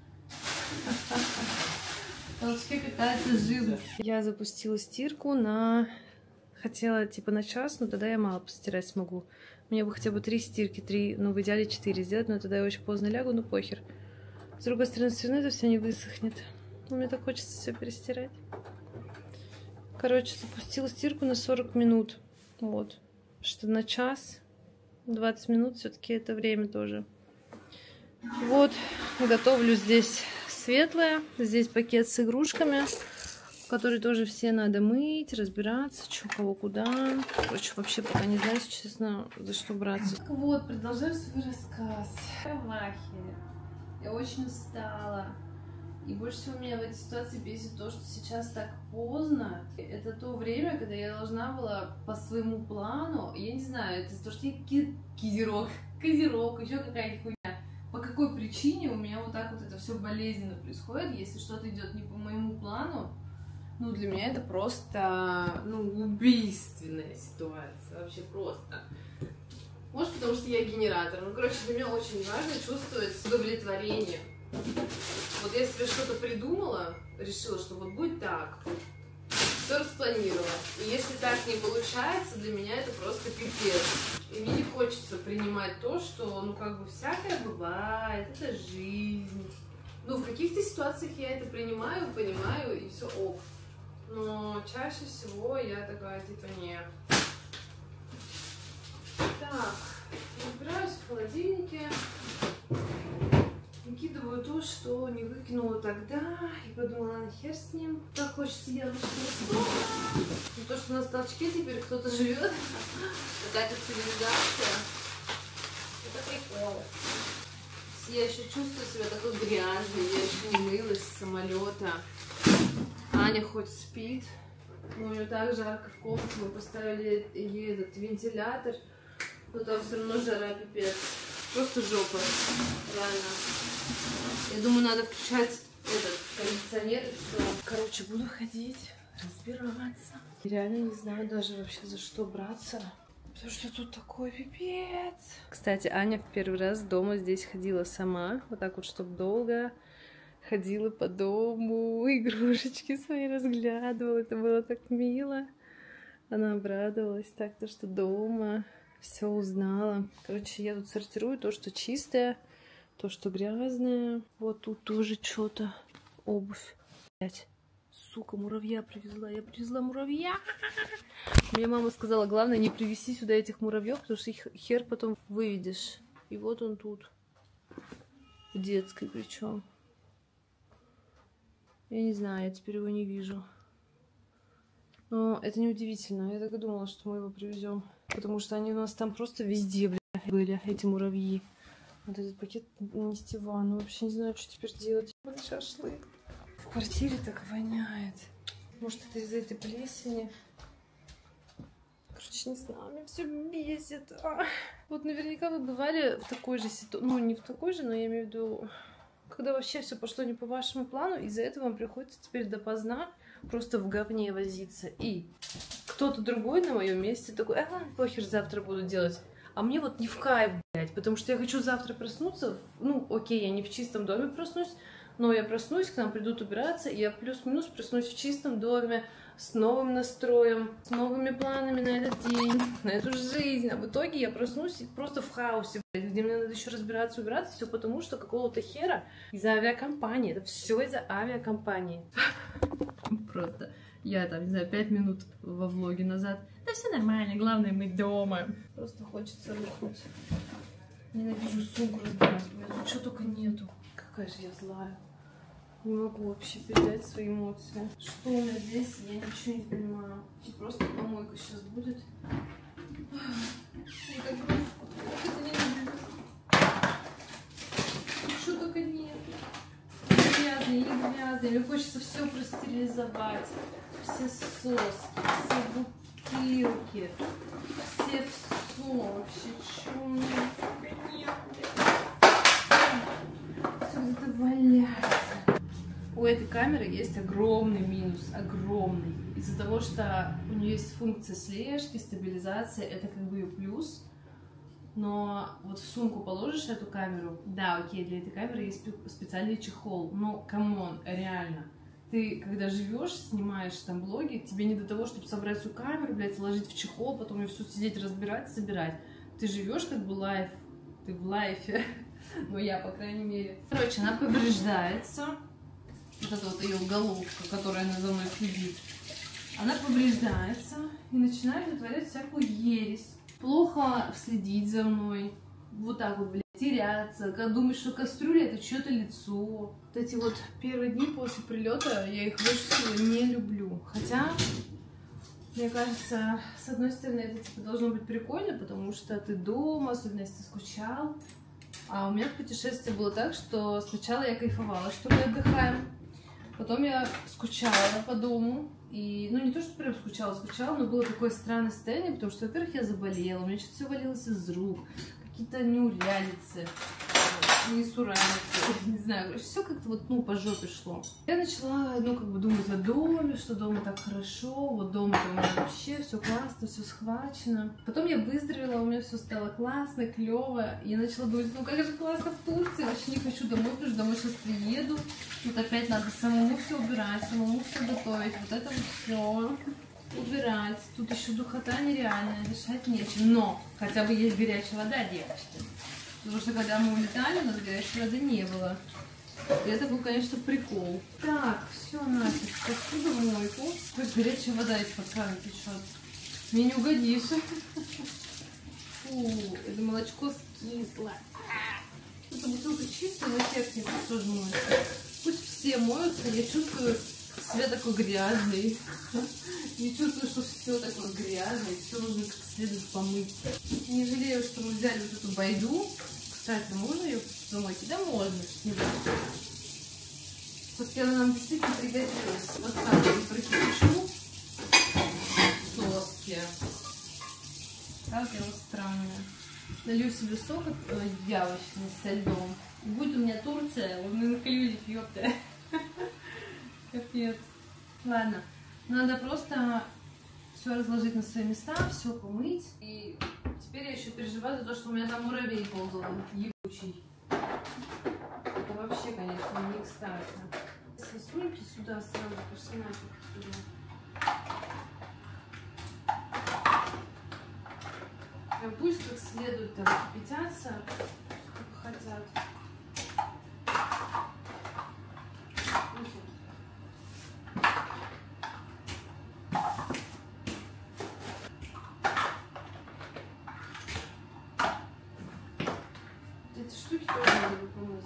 Вообще какая-то живость. Я запустила стирку на... Хотела типа на час, но тогда я мало постирать смогу. Мне бы хотя бы 3 стирки, 3, ну в идеале 4 сделать, но тогда я очень поздно лягу, ну похер. С другой стороны, все равно это все не высохнет. Но мне так хочется все перестирать. Короче, запустила стирку на 40 минут. Вот. Что на час, 20 минут все-таки это время тоже. Вот, готовлю здесь светлое. Здесь пакет с игрушками, которые тоже все надо мыть, разбираться, что, кого, куда. Короче, вообще пока не знаю, честно, за что браться. Так вот, продолжаю свой рассказ. Я в ахере. Я очень устала. И больше всего меня в этой ситуации бесит то, что сейчас так поздно. Это то время, когда я должна была по своему плану, я не знаю, это то, что я козерог, еще какая-нибудь хуйня. По какой причине у меня вот так вот это все болезненно происходит, если что-то идет не по моему плану. Ну, для меня это просто, ну, убийственная ситуация, вообще просто. Может, потому что я генератор. Ну, короче, для меня очень важно чувствовать удовлетворение. Вот я себе что-то придумала, решила, что вот будет так, все распланировала. И если так не получается, для меня это просто пипец. И мне не хочется принимать то, что, ну, как бы всякое бывает, это жизнь. Ну, в каких-то ситуациях я это принимаю, понимаю, и все ок. Но чаще всего я такая, типа, не. Так, разбираюсь в холодильнике. Выкидываю то, что не выкинула тогда, и подумала, нахер с ним. Так хочется яблочного сока. И то, что на толчке теперь кто-то живет, какая-то цивилизация. Это прикол. Я еще чувствую себя такой грязной, я еще не мылась с самолета. Аня хоть спит, но у нее так жарко в комнате, мы поставили ей этот вентилятор, но там все равно жара пипец. Просто жопа, реально. Я думаю, надо включать этот кондиционер и все. Короче, буду ходить, разбираться. Реально не знаю даже вообще за что браться. Потому что тут такой пипец. Кстати, Аня в первый раз дома здесь ходила сама. Вот так вот, чтобы долго. Ходила по дому, игрушечки свои разглядывала. Это было так мило. Она обрадовалась так, то, что дома. Все узнала. Короче, я тут сортирую то, что чистое, то, что грязное. Вот тут тоже что-то. Обувь. Блять. Сука, муравья привезла. Я привезла муравья. Мне мама сказала, главное не привезти сюда этих муравьев, потому что их хер потом выведешь. И вот он тут. В детской причем. Я не знаю, я теперь его не вижу. Но это не удивительно. Я так и думала, что мы его привезем. Потому что они у нас там просто везде, бля, были, эти муравьи. Вот этот пакет нести в ванну. Вообще не знаю, что теперь делать. Шашлык. В квартире так воняет. Может, это из-за этой плесени? Короче, не знаю, меня все бесит. Вот наверняка вы бывали в такой же ситуации. Ну, не в такой же, но я имею в виду, когда вообще все пошло не по вашему плану, из-за этого вам приходится теперь допоздна просто в говне возиться. И кто-то другой на моем месте такой, ладно, похер, завтра буду делать. А мне вот не в кайф, блядь, потому что я хочу завтра проснуться. Ну, окей, я не в чистом доме проснусь, Но я проснусь, к нам придут убираться, и я плюс-минус проснусь в чистом доме, с новым настроем, с новыми планами на этот день, на эту жизнь. А в итоге я проснусь просто в хаосе, где мне надо еще разбираться, убираться, все потому, что какого-то хера из-за авиакомпании. Это все из-за авиакомпании. Просто я там, не знаю, 5 минут во влоге назад. Да все нормально, главное мы дома. Просто хочется отдохнуть. Ненавижу сумку разбирать, тут что только нету. Какая же я злая. Не могу вообще передать свои эмоции. Что у меня здесь, я ничего не понимаю. Просто помойка сейчас будет. Мне как грустно. Это не люблю. Что только нет. Грязные, не грязные. Мне хочется все простерилизовать. Все соски, все бутылки, все вообще. Что у меня нет? Все где-то валяется. У этой камеры есть огромный минус, огромный. Из-за того, что у нее есть функция слежки, стабилизация, это как бы ее плюс. Но вот в сумку положишь эту камеру, да, окей, для этой камеры есть специальный чехол, но камон, реально. Ты, когда живешь, снимаешь там блоги, тебе не до того, чтобы собрать всю камеру, блядь, сложить в чехол, потом ее все сидеть, разбирать, собирать. Ты живешь как бы лайф, ты в лайфе, ну я, по крайней мере. Короче, она повреждается. Вот эта вот ее головка, которая за мной следит, она повреждается и начинает вытворять всякую ересь. Плохо следить за мной. Вот так вот, блядь, теряться. Когда думаешь, что кастрюля это чье-то лицо. Вот эти вот первые дни после прилета, я их больше всего не люблю. Хотя, мне кажется, с одной стороны, это типа должно быть прикольно, потому что ты дома, особенно если ты скучал. А у меня в путешествии было так, что сначала я кайфовала, что мы отдыхаем. Потом я скучала по дому, и, ну, не то, что прям скучала, но было такое странное состояние, потому что, во-первых, я заболела, у меня что-то все валилось из рук, какие-то неурядицы, несуразицы, не знаю, короче, все как-то вот, ну, по жопе шло. Я начала, ну, как бы думать о доме, что дома так хорошо, вот дома-то у меня вообще все классно, все схвачено. Потом я выздоровела, у меня все стало классно, клево, и я начала думать, ну, как же классно в Турции, вообще не хочу домой, потому что домой сейчас приеду, тут опять надо самому все убирать, самому все готовить, вот это вот все убирать. Тут еще духота нереальная, дышать нечем, но хотя бы есть горячая вода, девочки. Потому что когда мы улетали, у нас горячей воды не было. И это был, конечно, прикол. Так, все, нафиг, посудомойку. Хоть горячая вода из-под крана течет. Мне не угодишь. Фу, это молочко скисло. Эта бутылка чистая, но техника тоже моется. Пусть все моются, я чувствую себя такой грязный. Не чувствую, что все такое грязное, все нужно как следует помыть. Не жалею, что мы взяли вот эту байду. Кстати, можно ее замойте? Да можно. Вот она нам действительно пригодилась. Вот так я прокипячу соски. Так я вот странная. Налью себе сок яблочный со льдом. И будет у меня Турция, он инклюзив, ёпта. Капец. Ладно, надо просто все разложить на свои места, все помыть. И теперь я еще переживаю за то, что у меня там муравей ползал, ебучий. Это вообще, конечно, не кстати. Сосульки сюда сразу, пошли нафиг сюда. Пусть как следует там кипятятся, как хотят. Эти штуки тоже надо помыть.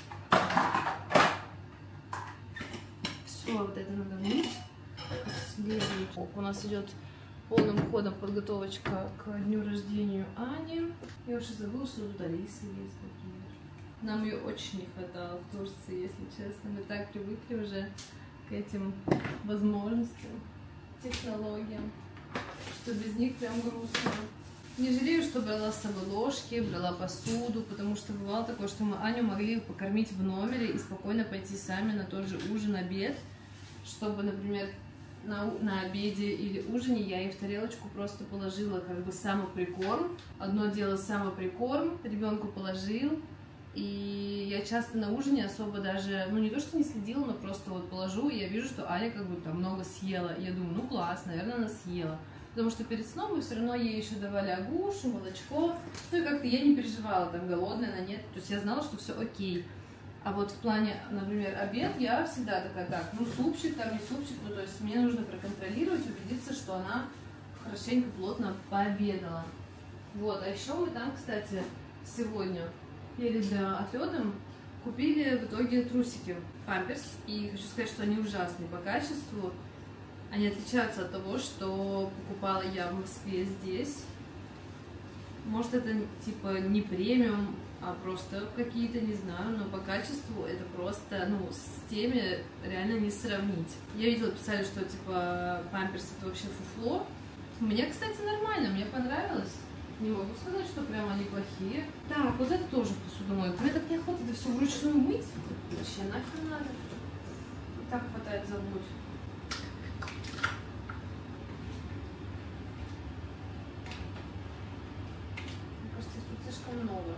Все, вот это надо мыть как следует. У нас идет полным ходом подготовочка к дню рождения Ани. Я уже забыла, что тут Алиса есть, например. Нам ее очень не хватало в Турции, если честно. Мы так привыкли уже к этим возможностям, технологиям, что без них прям грустно. Не жалею, что брала с собой ложки, брала посуду, потому что бывало такое, что мы Аню могли покормить в номере и спокойно пойти сами на тот же ужин, обед, чтобы, например, на обеде или ужине я ей в тарелочку просто положила как бы самоприкорм. Одно дело самоприкорм, ребенку положил, И я часто на ужине особо даже, ну не то что не следила, но просто вот положу, и я вижу, что Аня как бы там много съела. И я думаю, ну класс, наверное, она съела. Потому что перед сном мы все равно ей еще давали агушу, молочко. Ну и как-то я не переживала, там голодная она, нет. То есть я знала, что все окей. А вот в плане, например, обед, я всегда такая, так, ну супчик, там не супчик, ну то есть мне нужно проконтролировать, убедиться, что она хорошенько, плотно пообедала. Вот, а еще мы там, кстати, сегодня перед отлетом купили в итоге трусики Памперс. И хочу сказать, что они ужасные по качеству. Они отличаются от того, что покупала я в Москве здесь. Может, это типа не премиум, а просто какие-то, не знаю, но по качеству это просто, ну, с теми реально не сравнить. Я видела, писали, что типа Памперс это вообще фуфло. Мне, кстати, нормально, мне понравилось. Не могу сказать, что прям они плохие. Так, вот это тоже в посудомойку. Мне так неохота это все вручную мыть. Вообще нахер надо. И так хватает забот. Мне кажется, тут слишком много.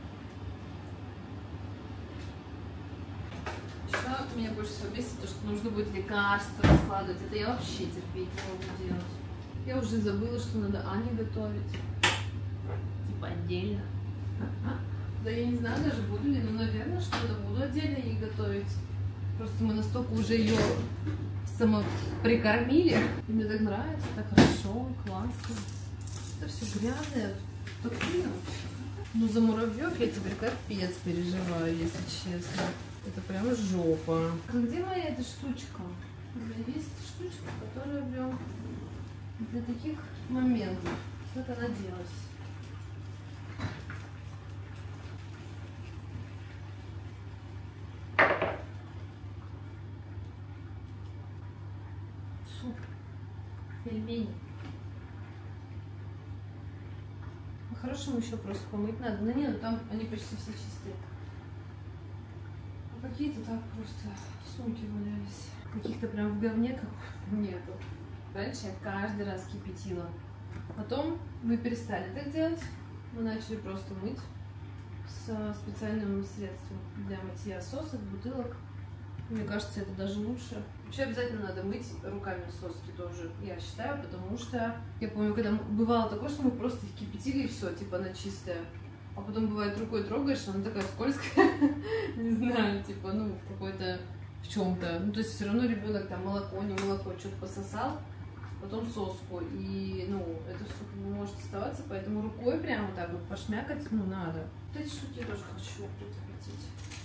Еще меня больше всего бесит то, что нужно будет лекарства раскладывать. Это я вообще терпеть не могу делать. Я уже забыла, что надо Ане готовить. Типа отдельно. Да я не знаю даже, буду ли, но, наверное, что-то буду отдельно ей готовить. Просто мы настолько уже ее самоприкормили. И мне так нравится, так хорошо, классно. Это все грязное, так вообще. Ну за муравьев я теперь капец переживаю, если честно. Это прям жопа. А где моя эта штучка? У меня есть штучка, которая прям для таких моментов. Как она делась? Суп. Пельмени. По-хорошему еще просто помыть надо. Но нет, там они почти все чистые. А какие-то так просто в сумке валялись. Каких-то прям в говне как нету. Раньше я каждый раз кипятила. Потом мы перестали так делать. Мы начали просто мыть с специальным средством для мытья сосок, бутылок. Мне кажется, это даже лучше. Вообще обязательно надо мыть руками соски тоже, я считаю, потому что я помню, когда бывало такое, что мы просто их кипятили и все, типа она чистая. А потом бывает рукой трогаешь, она такая скользкая, не знаю, типа, ну, в какой-то, в чем-то. Ну, то есть все равно ребенок там молоко, не молоко, что-то пососал, потом соску, и, ну, это все может оставаться, поэтому рукой прямо вот так вот пошмякать, ну, надо. Вот эти штуки я тоже хочу прекратить.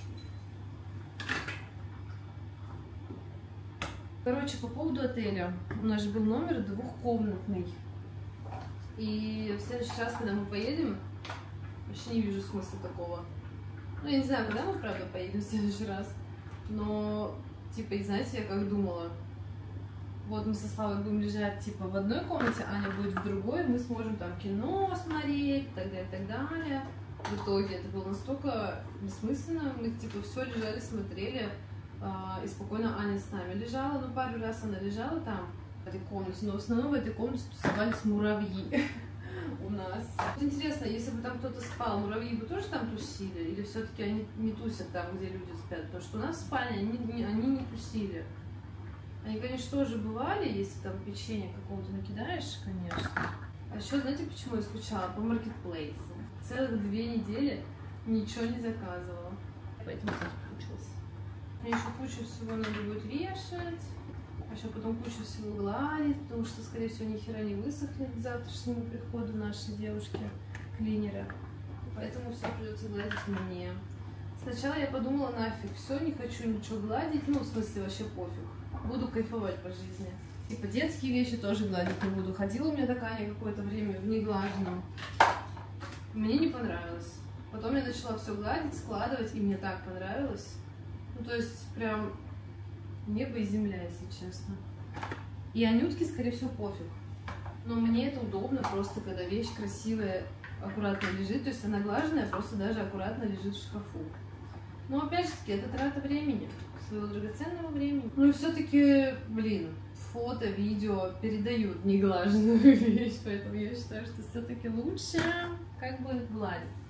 Короче, по поводу отеля. У нас же был номер двухкомнатный. И в следующий раз, когда мы поедем, вообще не вижу смысла такого. Ну, я не знаю, когда мы, правда, поедем в следующий раз. Но, типа, знаете, я как думала. Вот мы со Славой будем лежать, типа, в одной комнате, Аня будет в другой, мы сможем там кино смотреть, и так далее, и так далее. В итоге это было настолько бессмысленно. Мы, типа, все лежали, смотрели. И спокойно Аня с нами лежала, ну пару раз она лежала там в этой комнате, но в основном в этой комнате тусовались муравьи у нас. Интересно, если бы там кто-то спал, муравьи бы тоже там тусили? Или все-таки они не тусят там, где люди спят? Потому что у нас в спальне они не тусили. Они, конечно, тоже бывали, если там печенье какого-то накидаешь, конечно. А еще, знаете, почему я скучала? По маркетплейсу. Целых 2 недели ничего не заказывала. Поэтому кстати, получилось. Мне еще кучу всего надо будет вешать, а еще потом кучу всего гладить, потому что, скорее всего, ни хера не высохнет к завтрашнему приходу нашей девушки-клинера. Поэтому все придется гладить мне. Сначала я подумала, нафиг, все, не хочу ничего гладить, ну, в смысле, вообще пофиг. Буду кайфовать по жизни. Типа детские вещи тоже гладить не буду. Ходила у меня такая какое-то время в неглаженном. Мне не понравилось. Потом я начала все гладить, складывать, и мне так понравилось. Ну, то есть, прям небо и земля, если честно. И Анютке, скорее всего, пофиг. Но мне это удобно просто, когда вещь красивая, аккуратно лежит. То есть, она глаженная, просто даже аккуратно лежит в шкафу. Но, опять же таки, это трата времени. Своего драгоценного времени. Ну, и все-таки, блин, фото, видео передают неглаженную вещь. Поэтому я считаю, что все-таки лучше как бы гладить.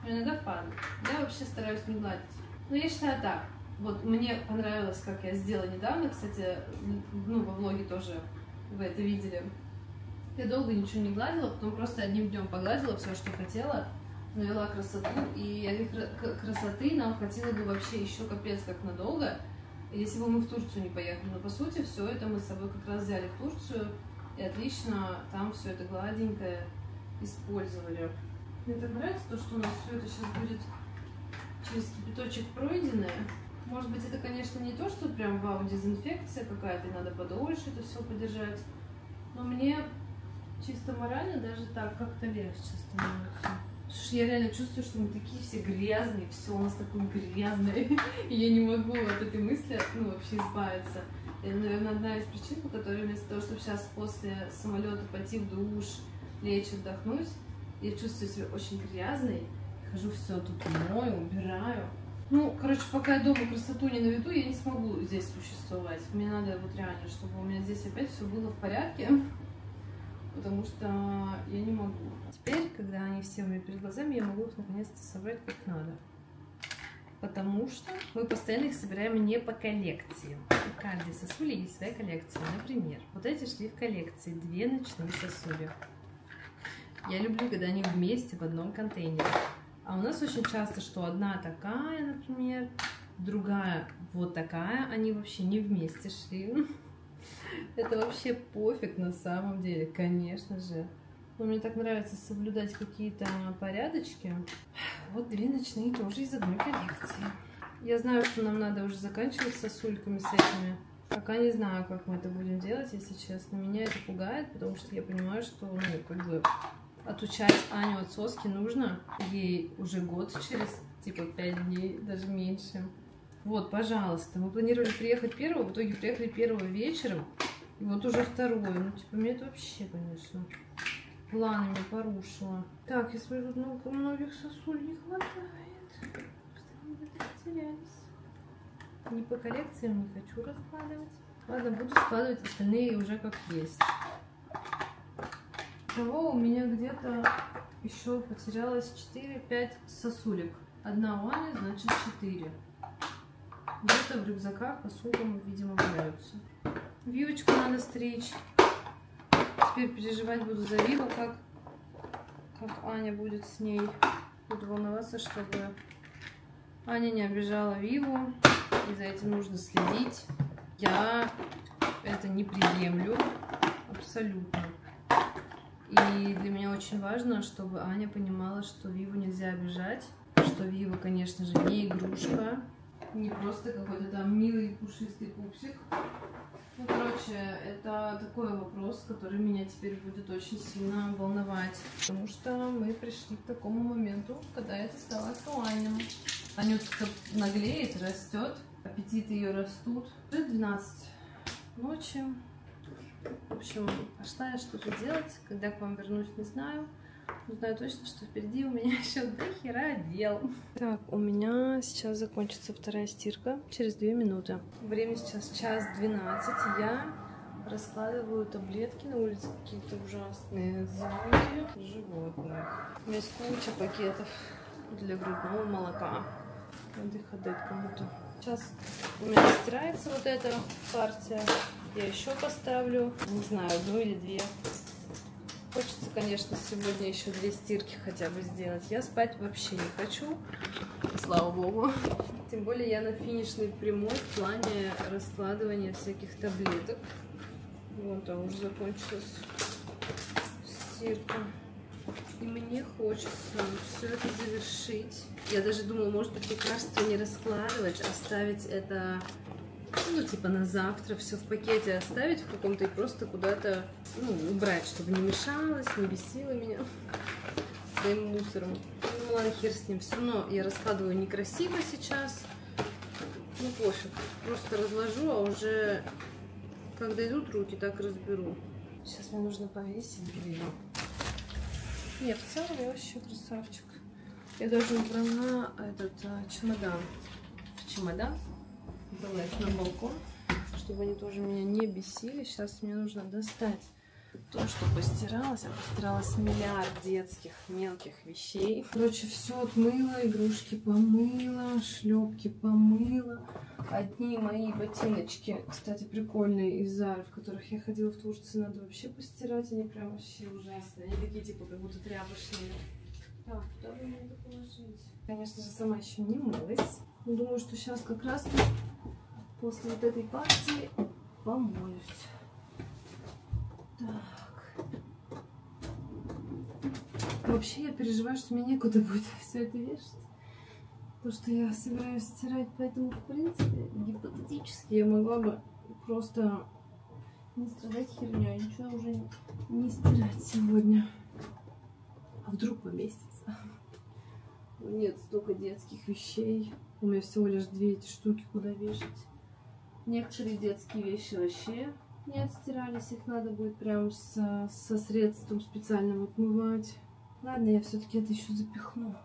но иногда впадает. Я вообще стараюсь не гладить. Но я считаю так. Вот мне понравилось, как я сделала недавно, кстати, ну, во влоге тоже вы это видели. Я долго ничего не гладила, потом просто одним днем погладила все, что хотела, навела красоту, и этой красоты нам хватило бы вообще еще капец как надолго, если бы мы в Турцию не поехали. Но по сути все это мы с собой как раз взяли в Турцию, и отлично там все это гладенькое использовали. Мне так нравится то, что у нас все это сейчас будет через кипяточек пройденное. Может быть, это, конечно, не то, что прям вау, дезинфекция какая-то, и надо подольше это все подержать. Но мне чисто морально даже так как-то легче становится. Слушай, я реально чувствую, что мы такие все грязные, все у нас такое грязное. И я не могу от этой мысли, ну, вообще избавиться. Это, наверное, одна из причин, по которой вместо того, чтобы сейчас после самолета пойти в душ, лечь, отдохнуть, я чувствую себя очень грязной. Хожу все тут мою, убираю. Ну, короче, пока я дома красоту не наведу, я не смогу здесь существовать. Мне надо вот реально, чтобы у меня здесь опять все было в порядке, потому что я не могу. Теперь, когда они все у меня перед глазами, я могу их наконец-то собрать как надо. Потому что мы постоянно их собираем не по коллекции. У каждой сосули есть своя коллекция. Например, вот эти шли в коллекции 2 ночные сосули. Я люблю, когда они вместе в одном контейнере. А у нас очень часто, что одна такая, например, другая вот такая, они вообще не вместе шли. Это вообще пофиг на самом деле, конечно же. Но мне так нравится соблюдать какие-то порядочки. Вот 2 ночные тоже из одной коллекции. Я знаю, что нам надо уже заканчивать с сосульками с этими. Пока не знаю, как мы это будем делать, если честно. Меня это пугает, потому что я понимаю, что, ну, как бы отучать Аню от соски нужно. Ей уже год через, типа, 5 дней, даже меньше. Вот, пожалуйста. Мы планировали приехать 1-го, в итоге приехали 1-го вечером. И вот уже 2-й. Ну, типа, мне это вообще, конечно, планами порушило. Так, я смотрю, тут многих сосуль не хватает. Что они где-то потерялись. Не по коллекциям не хочу раскладывать. Ладно, буду складывать остальные уже как есть. Того у меня где-то еще потерялось 4-5 сосулек. Одна у Ани, значит 4. Где-то в рюкзаках по сумкам, видимо, валяются. Вивочку надо стричь. Теперь переживать буду за Виву, как Аня будет с ней. Буду волноваться, чтобы Аня не обижала Виву. И за этим нужно следить. Я это не приемлю. Абсолютно. И для меня очень важно, чтобы Аня понимала, что Виву нельзя обижать. Что Вива, конечно же, не игрушка. Не просто какой-то там милый пушистый пупсик. Ну, короче, это такой вопрос, который меня теперь будет очень сильно волновать. Потому что мы пришли к такому моменту, когда это стало актуальным. Анютка наглеет, растет. Аппетиты ее растут. Уже 12 ночи. В общем, пошла я что-то делать. Когда к вам вернусь, не знаю. Но знаю точно, что впереди у меня еще до хера дел. Так, у меня сейчас закончится 2-я стирка через 2 минуты. Время сейчас 1:12. Я раскладываю таблетки. На улице какие-то ужасные звуки животных. У меня есть куча пакетов для грудного молока. Надо их отдать кому-то. Сейчас у меня стирается вот эта партия. Я еще поставлю, не знаю, 1 или 2. Хочется, конечно, сегодня еще 2 стирки хотя бы сделать. Я спать вообще не хочу, слава богу. Тем более я на финишной прямой в плане раскладывания всяких таблеток. Вот, а уже закончилась стирка. И мне хочется все это завершить. Я даже думала, может быть, лекарство не раскладывать, оставить это, ну, типа на завтра, все в пакете оставить в каком-то и просто куда-то, ну, убрать, чтобы не мешалось, не бесило меня своим мусором. Ну, ладно, хер с ним. Все равно я раскладываю некрасиво сейчас. Ну, пофиг. Просто разложу, а уже как дойдут руки, так разберу. Сейчас мне нужно повесить блин. Нет, в целом я вообще красавчик. Я даже убрала этот чемодан. В чемодан. Убрала их на балкон, чтобы они тоже меня не бесили. Сейчас мне нужно достать То, что постиралось, я постиралась миллиард детских мелких вещей. Короче, все отмыла, игрушки помыла, шлепки помыла. Одни мои ботиночки, кстати, прикольные, из Зары, в которых я ходила в Турции, надо вообще постирать. Они прям вообще ужасные. Они такие, типа, как будто тряпочные. Так, куда бы мне это положить? Конечно же, сама еще не мылась. Но думаю, что сейчас как раз после вот этой партии помоюсь. Так. Вообще я переживаю, что мне некуда будет все это вешать. Потому что я собираюсь стирать, поэтому, в принципе, гипотетически я могла бы просто не страдать херней, ничего уже не стирать сегодня. А вдруг поместится? Нет, столько детских вещей. У меня всего лишь 2 эти штуки, куда вешать. Некоторые детские вещи вообще не отстирались, их надо будет прям со средством специальным отмывать. Ладно, я все-таки это еще запихну.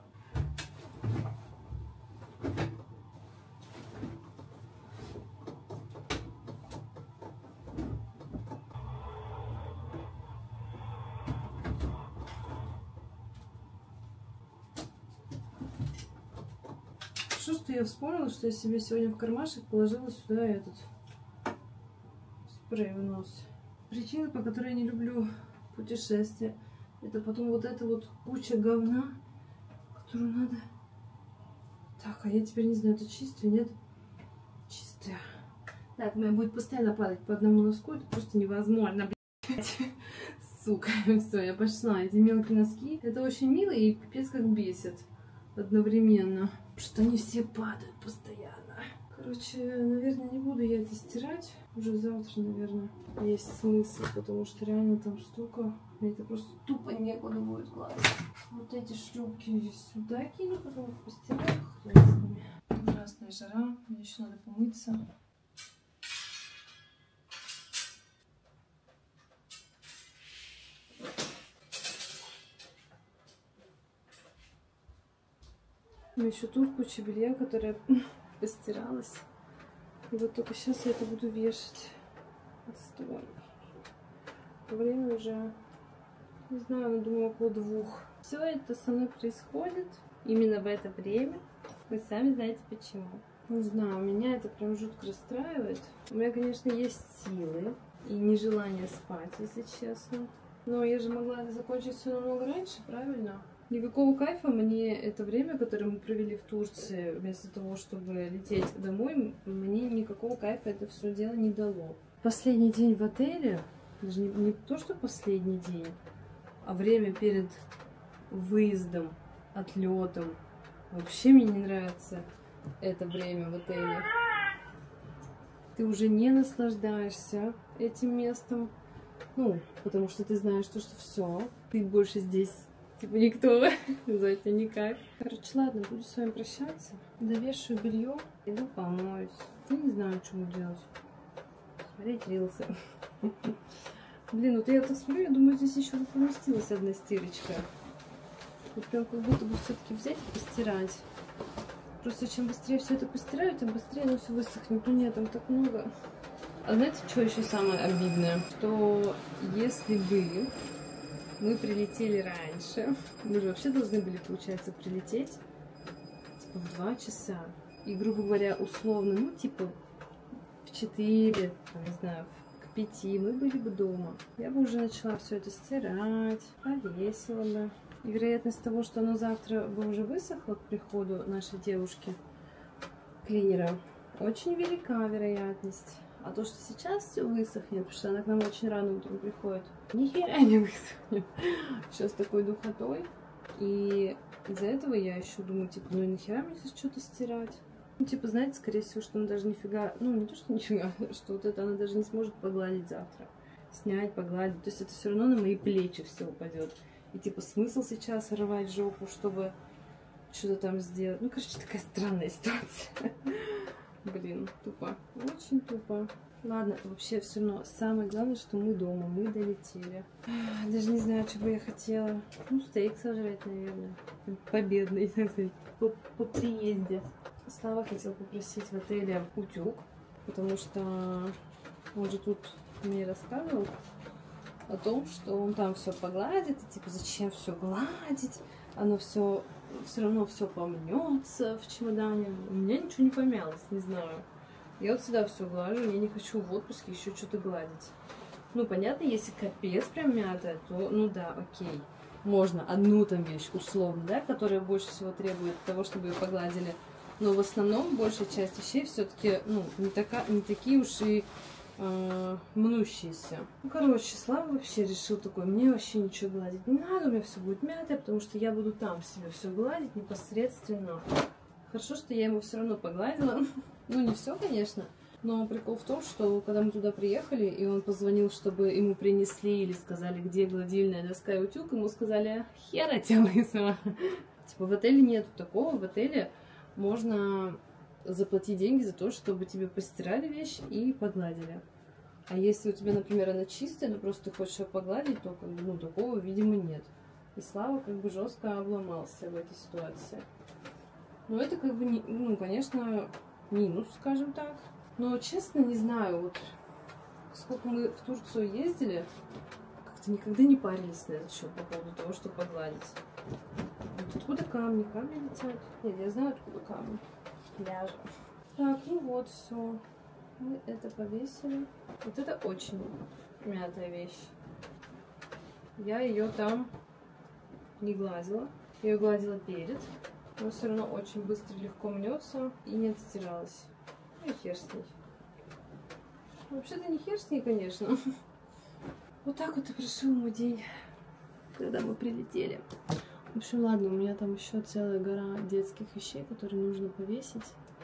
Хорошо, что я вспомнила, что я себе сегодня в кармашек положила сюда этот спрей в нос. Причина, по которой я не люблю путешествия, это потом вот эта вот куча говна, которую надо... Так, а я теперь не знаю, это чистое, нет? Чистое. Так, у меня будет постоянно падать по одному носку, это просто невозможно, блядь. Сука, все, я пошла. Эти мелкие носки, это очень мило и пипец как бесит одновременно. Что они все падают постоянно. Короче, наверное, не буду я это стирать. Уже завтра, наверное, есть смысл, потому что реально там столько. Мне это просто тупо некуда будет класть. Вот эти шлюпки здесь сюда кину, потом их постираю хренцами. Ужасная жара, мне еще надо помыться. У меня еще тут куча белья, которая постиралась. И вот только сейчас я это буду вешать. Отстой. Время уже, не знаю, думаю, около 2. Все это со мной происходит именно в это время. Вы сами знаете почему. Не знаю, меня это прям жутко расстраивает. У меня, конечно, есть силы и нежелание спать, если честно. Но я же могла это закончить все намного раньше, правильно? Никакого кайфа мне это время, которое мы провели в Турции, вместо того, чтобы лететь домой, мне никакого кайфа это все дело не дало. Последний день в отеле, даже не то, что последний день, а время перед выездом, отлетом, вообще мне не нравится это время в отеле. Ты уже не наслаждаешься этим местом, ну, потому что ты знаешь, что все, ты больше здесь... Типа никто, за это никак. Короче, ладно, буду с вами прощаться. Довешиваю белье, иду помоюсь. Я не знаю, что делать. Смотреть рилсы. Блин, вот я это смотрю, я думаю, здесь еще поместилась одна стирочка. Вот прям как будто бы все-таки взять и постирать. Просто чем быстрее все это постираю, тем быстрее оно все высохнет. Ну нет, там так много. А знаете, что еще самое обидное? Что если бы мы прилетели раньше. Мы же вообще должны были, получается, прилететь типа в 2 часа. И, грубо говоря, условно, ну, типа в 4, там, не знаю, к 5 мы были бы дома. Я бы уже начала все это стирать, повесила бы. И вероятность того, что оно завтра бы уже высохло к приходу нашей девушки, клинера, очень велика вероятность. А то, что сейчас все высохнет, потому что она к нам очень рано утром приходит, ни хера не высохнет. Сейчас такой духотой. И из-за этого я еще думаю, типа, ну и нахера мне сейчас что-то стирать? Ну, типа, знаете, скорее всего, что она даже нифига, ну, не то, что нифига, что вот это она даже не сможет погладить завтра. Снять, погладить. То есть это все равно на мои плечи все упадет. И, типа, смысл сейчас рвать жопу, чтобы что-то там сделать. Ну, короче, такая странная ситуация. Блин, тупо. Очень тупо. Ладно, вообще все равно самое главное, что мы дома, мы долетели. Даже не знаю, что бы я хотела. Ну, стейк сожрать, наверное. Победный, так сказать, по приезде. Слава хотел попросить в отеле утюг, потому что он же тут мне рассказывал, о том, что он там все погладит, и типа зачем все гладить, оно все равно все помнется в чемодане. У меня ничего не помялось, не знаю. Я вот всегда все глажу, я не хочу в отпуске еще что-то гладить. Ну, понятно, если капец прям мятая, то, ну да, окей. Можно одну там вещь, условно, да, которая больше всего требует того, чтобы ее погладили. Но в основном большая часть вещей все-таки, ну, не такие уж и мнущиеся. Ну, короче, Слава вообще решил такой, мне вообще ничего гладить не надо, у меня все будет мятое, потому что я буду там себе все гладить непосредственно. Хорошо, что я ему все равно погладила. Ну, не все, конечно. Но прикол в том, что когда мы туда приехали, и он позвонил, чтобы ему принесли или сказали, где гладильная доска и утюг, ему сказали, хера тебя лысого. Типа в отеле нету такого, в отеле можно заплатить деньги за то, чтобы тебе постирали вещь и погладили. А если у тебя, например, она чистая, но просто ты хочешь ее погладить, то как бы, ну, такого, видимо, нет. И Слава как бы жестко обломался в этой ситуации. Но это как бы, ну, конечно, минус, скажем так. Но, честно, не знаю, вот сколько мы в Турцию ездили, как-то никогда не парились на этот счет по поводу того, что погладить. Вот откуда камни? Камни летят? Нет, я знаю, откуда камни. Пляжа. Так, ну вот, все. Мы это повесили. Вот это очень мятая вещь. Я ее там не гладила. Я ее гладила перед. Но все равно очень быстро, легко мнется и не отстиралась. Ну и хер с ней. Вообще-то не хер с ней, конечно. Вот так вот и прошел мой день, когда мы прилетели. В общем, ладно, у меня там еще целая гора детских вещей, которые нужно повесить.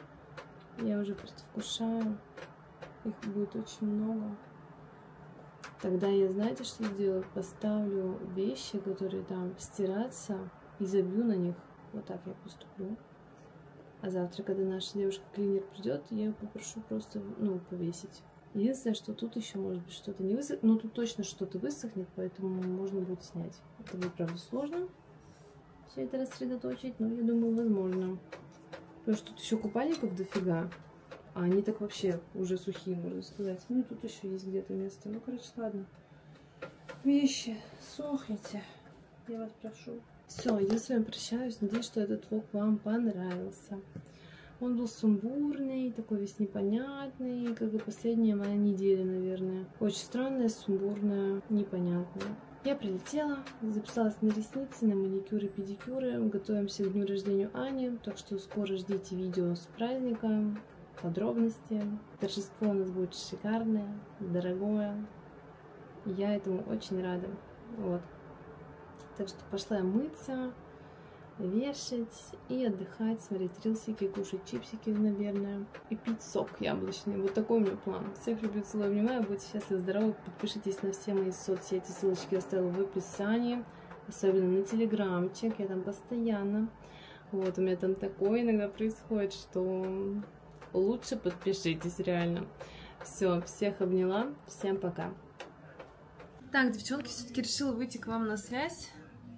Я уже предвкушаю. Их будет очень много. Тогда я, знаете, что сделаю? Поставлю вещи, которые там стираться, и забью на них. Вот так я поступлю. А завтра, когда наша девушка-клинер придет, я ее попрошу просто, ну, повесить. Единственное, что тут еще может быть что-то не высохнет. Ну, тут точно что-то высохнет, поэтому можно будет снять. Это будет, правда, сложно все это рассредоточить, но я думаю, возможно. Потому что тут еще купальников дофига. А они так вообще уже сухие, можно сказать. Ну, тут еще есть где-то место. Ну, короче, ладно. Вещи, сохните. Я вас прошу. Все, я с вами прощаюсь. Надеюсь, что этот влог вам понравился. Он был сумбурный, такой весь непонятный, как и последняя моя неделя, наверное. Очень странная, сумбурная, непонятная. Я прилетела, записалась на ресницы, на маникюры, педикюры. Готовимся к дню рождения Ани, так что скоро ждите видео с праздником, подробности. Торжество у нас будет шикарное, дорогое. Я этому очень рада. Вот. Так что пошла я мыться, вешать и отдыхать, смотреть рилсики, кушать чипсики, наверное, и пить сок яблочный. Вот такой у меня план. Всех люблю, целую, обнимаю. Будьте счастливы, здоровы. Подпишитесь на все мои соцсети. Ссылочки оставила в описании. Особенно на телеграмчик. Я там постоянно. Вот, у меня там такое иногда происходит, что лучше подпишитесь, реально. Все, всех обняла. Всем пока. Так, девчонки, все-таки решила выйти к вам на связь.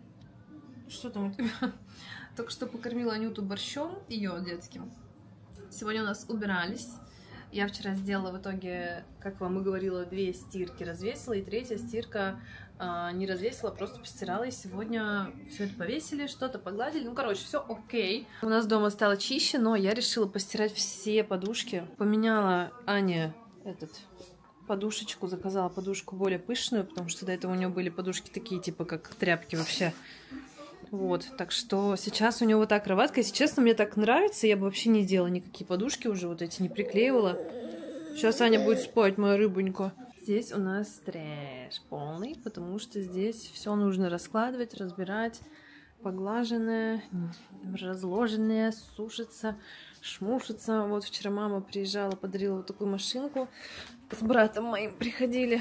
Что там у тебя? Только что покормила Анюту борщом, ее детским. Сегодня у нас убирались. Я вчера сделала в итоге, как вам и говорила, 2 стирки развесила, и 3-я стирка не развесила, просто постирала. И сегодня все это повесили, что-то погладили. Ну, короче, все окей. У нас дома стало чище, но я решила постирать все подушки. Поменяла Ане подушечку, заказала подушку более пышную, потому что до этого у нее были подушки такие, типа, как тряпки вообще. Вот, так что сейчас у него вот так кроватка. Если честно, мне так нравится. Я бы вообще не делала никакие подушки уже, вот эти не приклеивала. Сейчас Аня будет спать, моя рыбонька. Здесь у нас трэш полный, потому что здесь все нужно раскладывать, разбирать. Поглаженное, разложенное, сушится, шмушится. Вот вчера мама приезжала, подарила вот такую машинку. С братом моим приходили.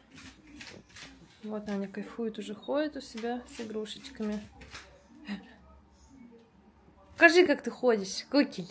Вот Аня кайфует, уже ходит у себя с игрушечками. Покажи, как ты ходишь, кукель.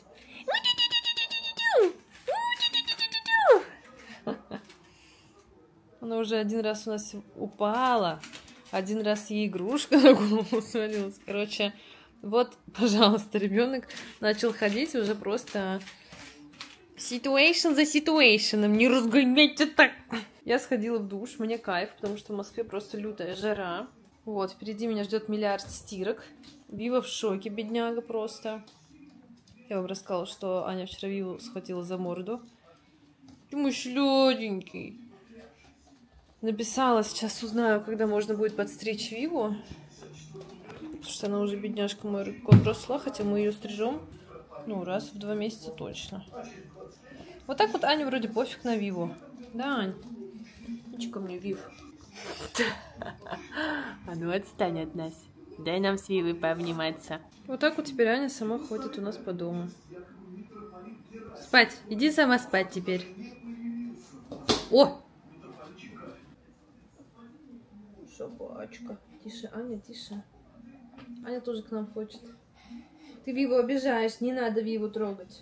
Она уже один раз у нас упала, один раз ей игрушка на голову свалилась. Короче, вот, пожалуйста, ребенок начал ходить уже просто situation за ситуаtionом. Не разгоняйте так. Я сходила в душ, мне кайф, потому что в Москве просто лютая жара. Вот, впереди меня ждет миллиард стирок. Вива в шоке, бедняга просто. Я вам рассказала, что Аня вчера Виву схватила за морду. Ты мой шлёденький. Написала, сейчас узнаю, когда можно будет подстричь Виву. Потому что она уже, бедняжка, моя подросла, хотя мы ее стрижем, ну, раз в 2 месяца точно. Вот так вот Ане вроде пофиг на Виву. Да, Ань? Иди ко мне, Вив. А ну отстань от нас. Дай нам с Вивой пообниматься. Вот так вот теперь Аня сама ходит у нас по дому. Спать. Иди сама спать теперь. О! Собачка. Тише, Аня, тише. Аня тоже к нам хочет. Ты Виву обижаешь, не надо Виву трогать.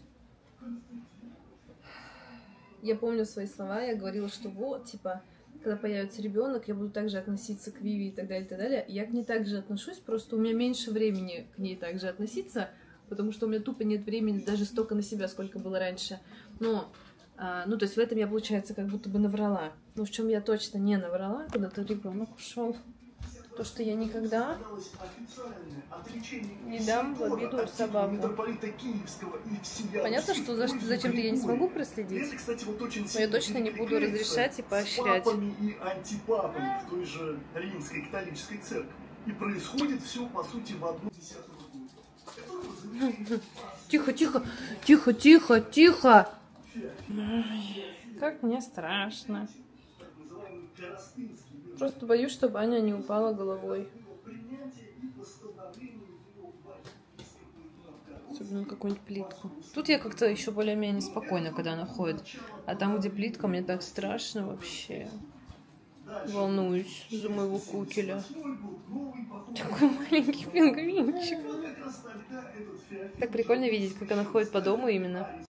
Я помню свои слова, я говорила, что вот, типа, когда появится ребенок, я буду также относиться к Виве и так далее, и так далее. Я к ней также отношусь, просто у меня меньше времени к ней также относиться, потому что у меня тупо нет времени даже столько на себя, сколько было раньше. Но, ну, то есть в этом я, получается, как будто бы наврала. Но в чем я точно не наврала, когда-то ребенок ушел. То, что я никогда не дам в обиду собаку. Понятно, что зачем-то я не смогу проследить, но я точно не буду разрешать и поощрять. И антипапами в той же римской католической церкви. И происходит все, по сути, в 1/10. Тихо, тихо, тихо, тихо, тихо. Как мне страшно. Просто боюсь, чтобы Аня не упала головой. Особенно на какую-нибудь плитку. Тут я как-то еще более-менее спокойна, когда она ходит. А там, где плитка, мне так страшно вообще. Волнуюсь за моего кукеля. Такой маленький пингвинчик. Так прикольно видеть, как она ходит по дому именно.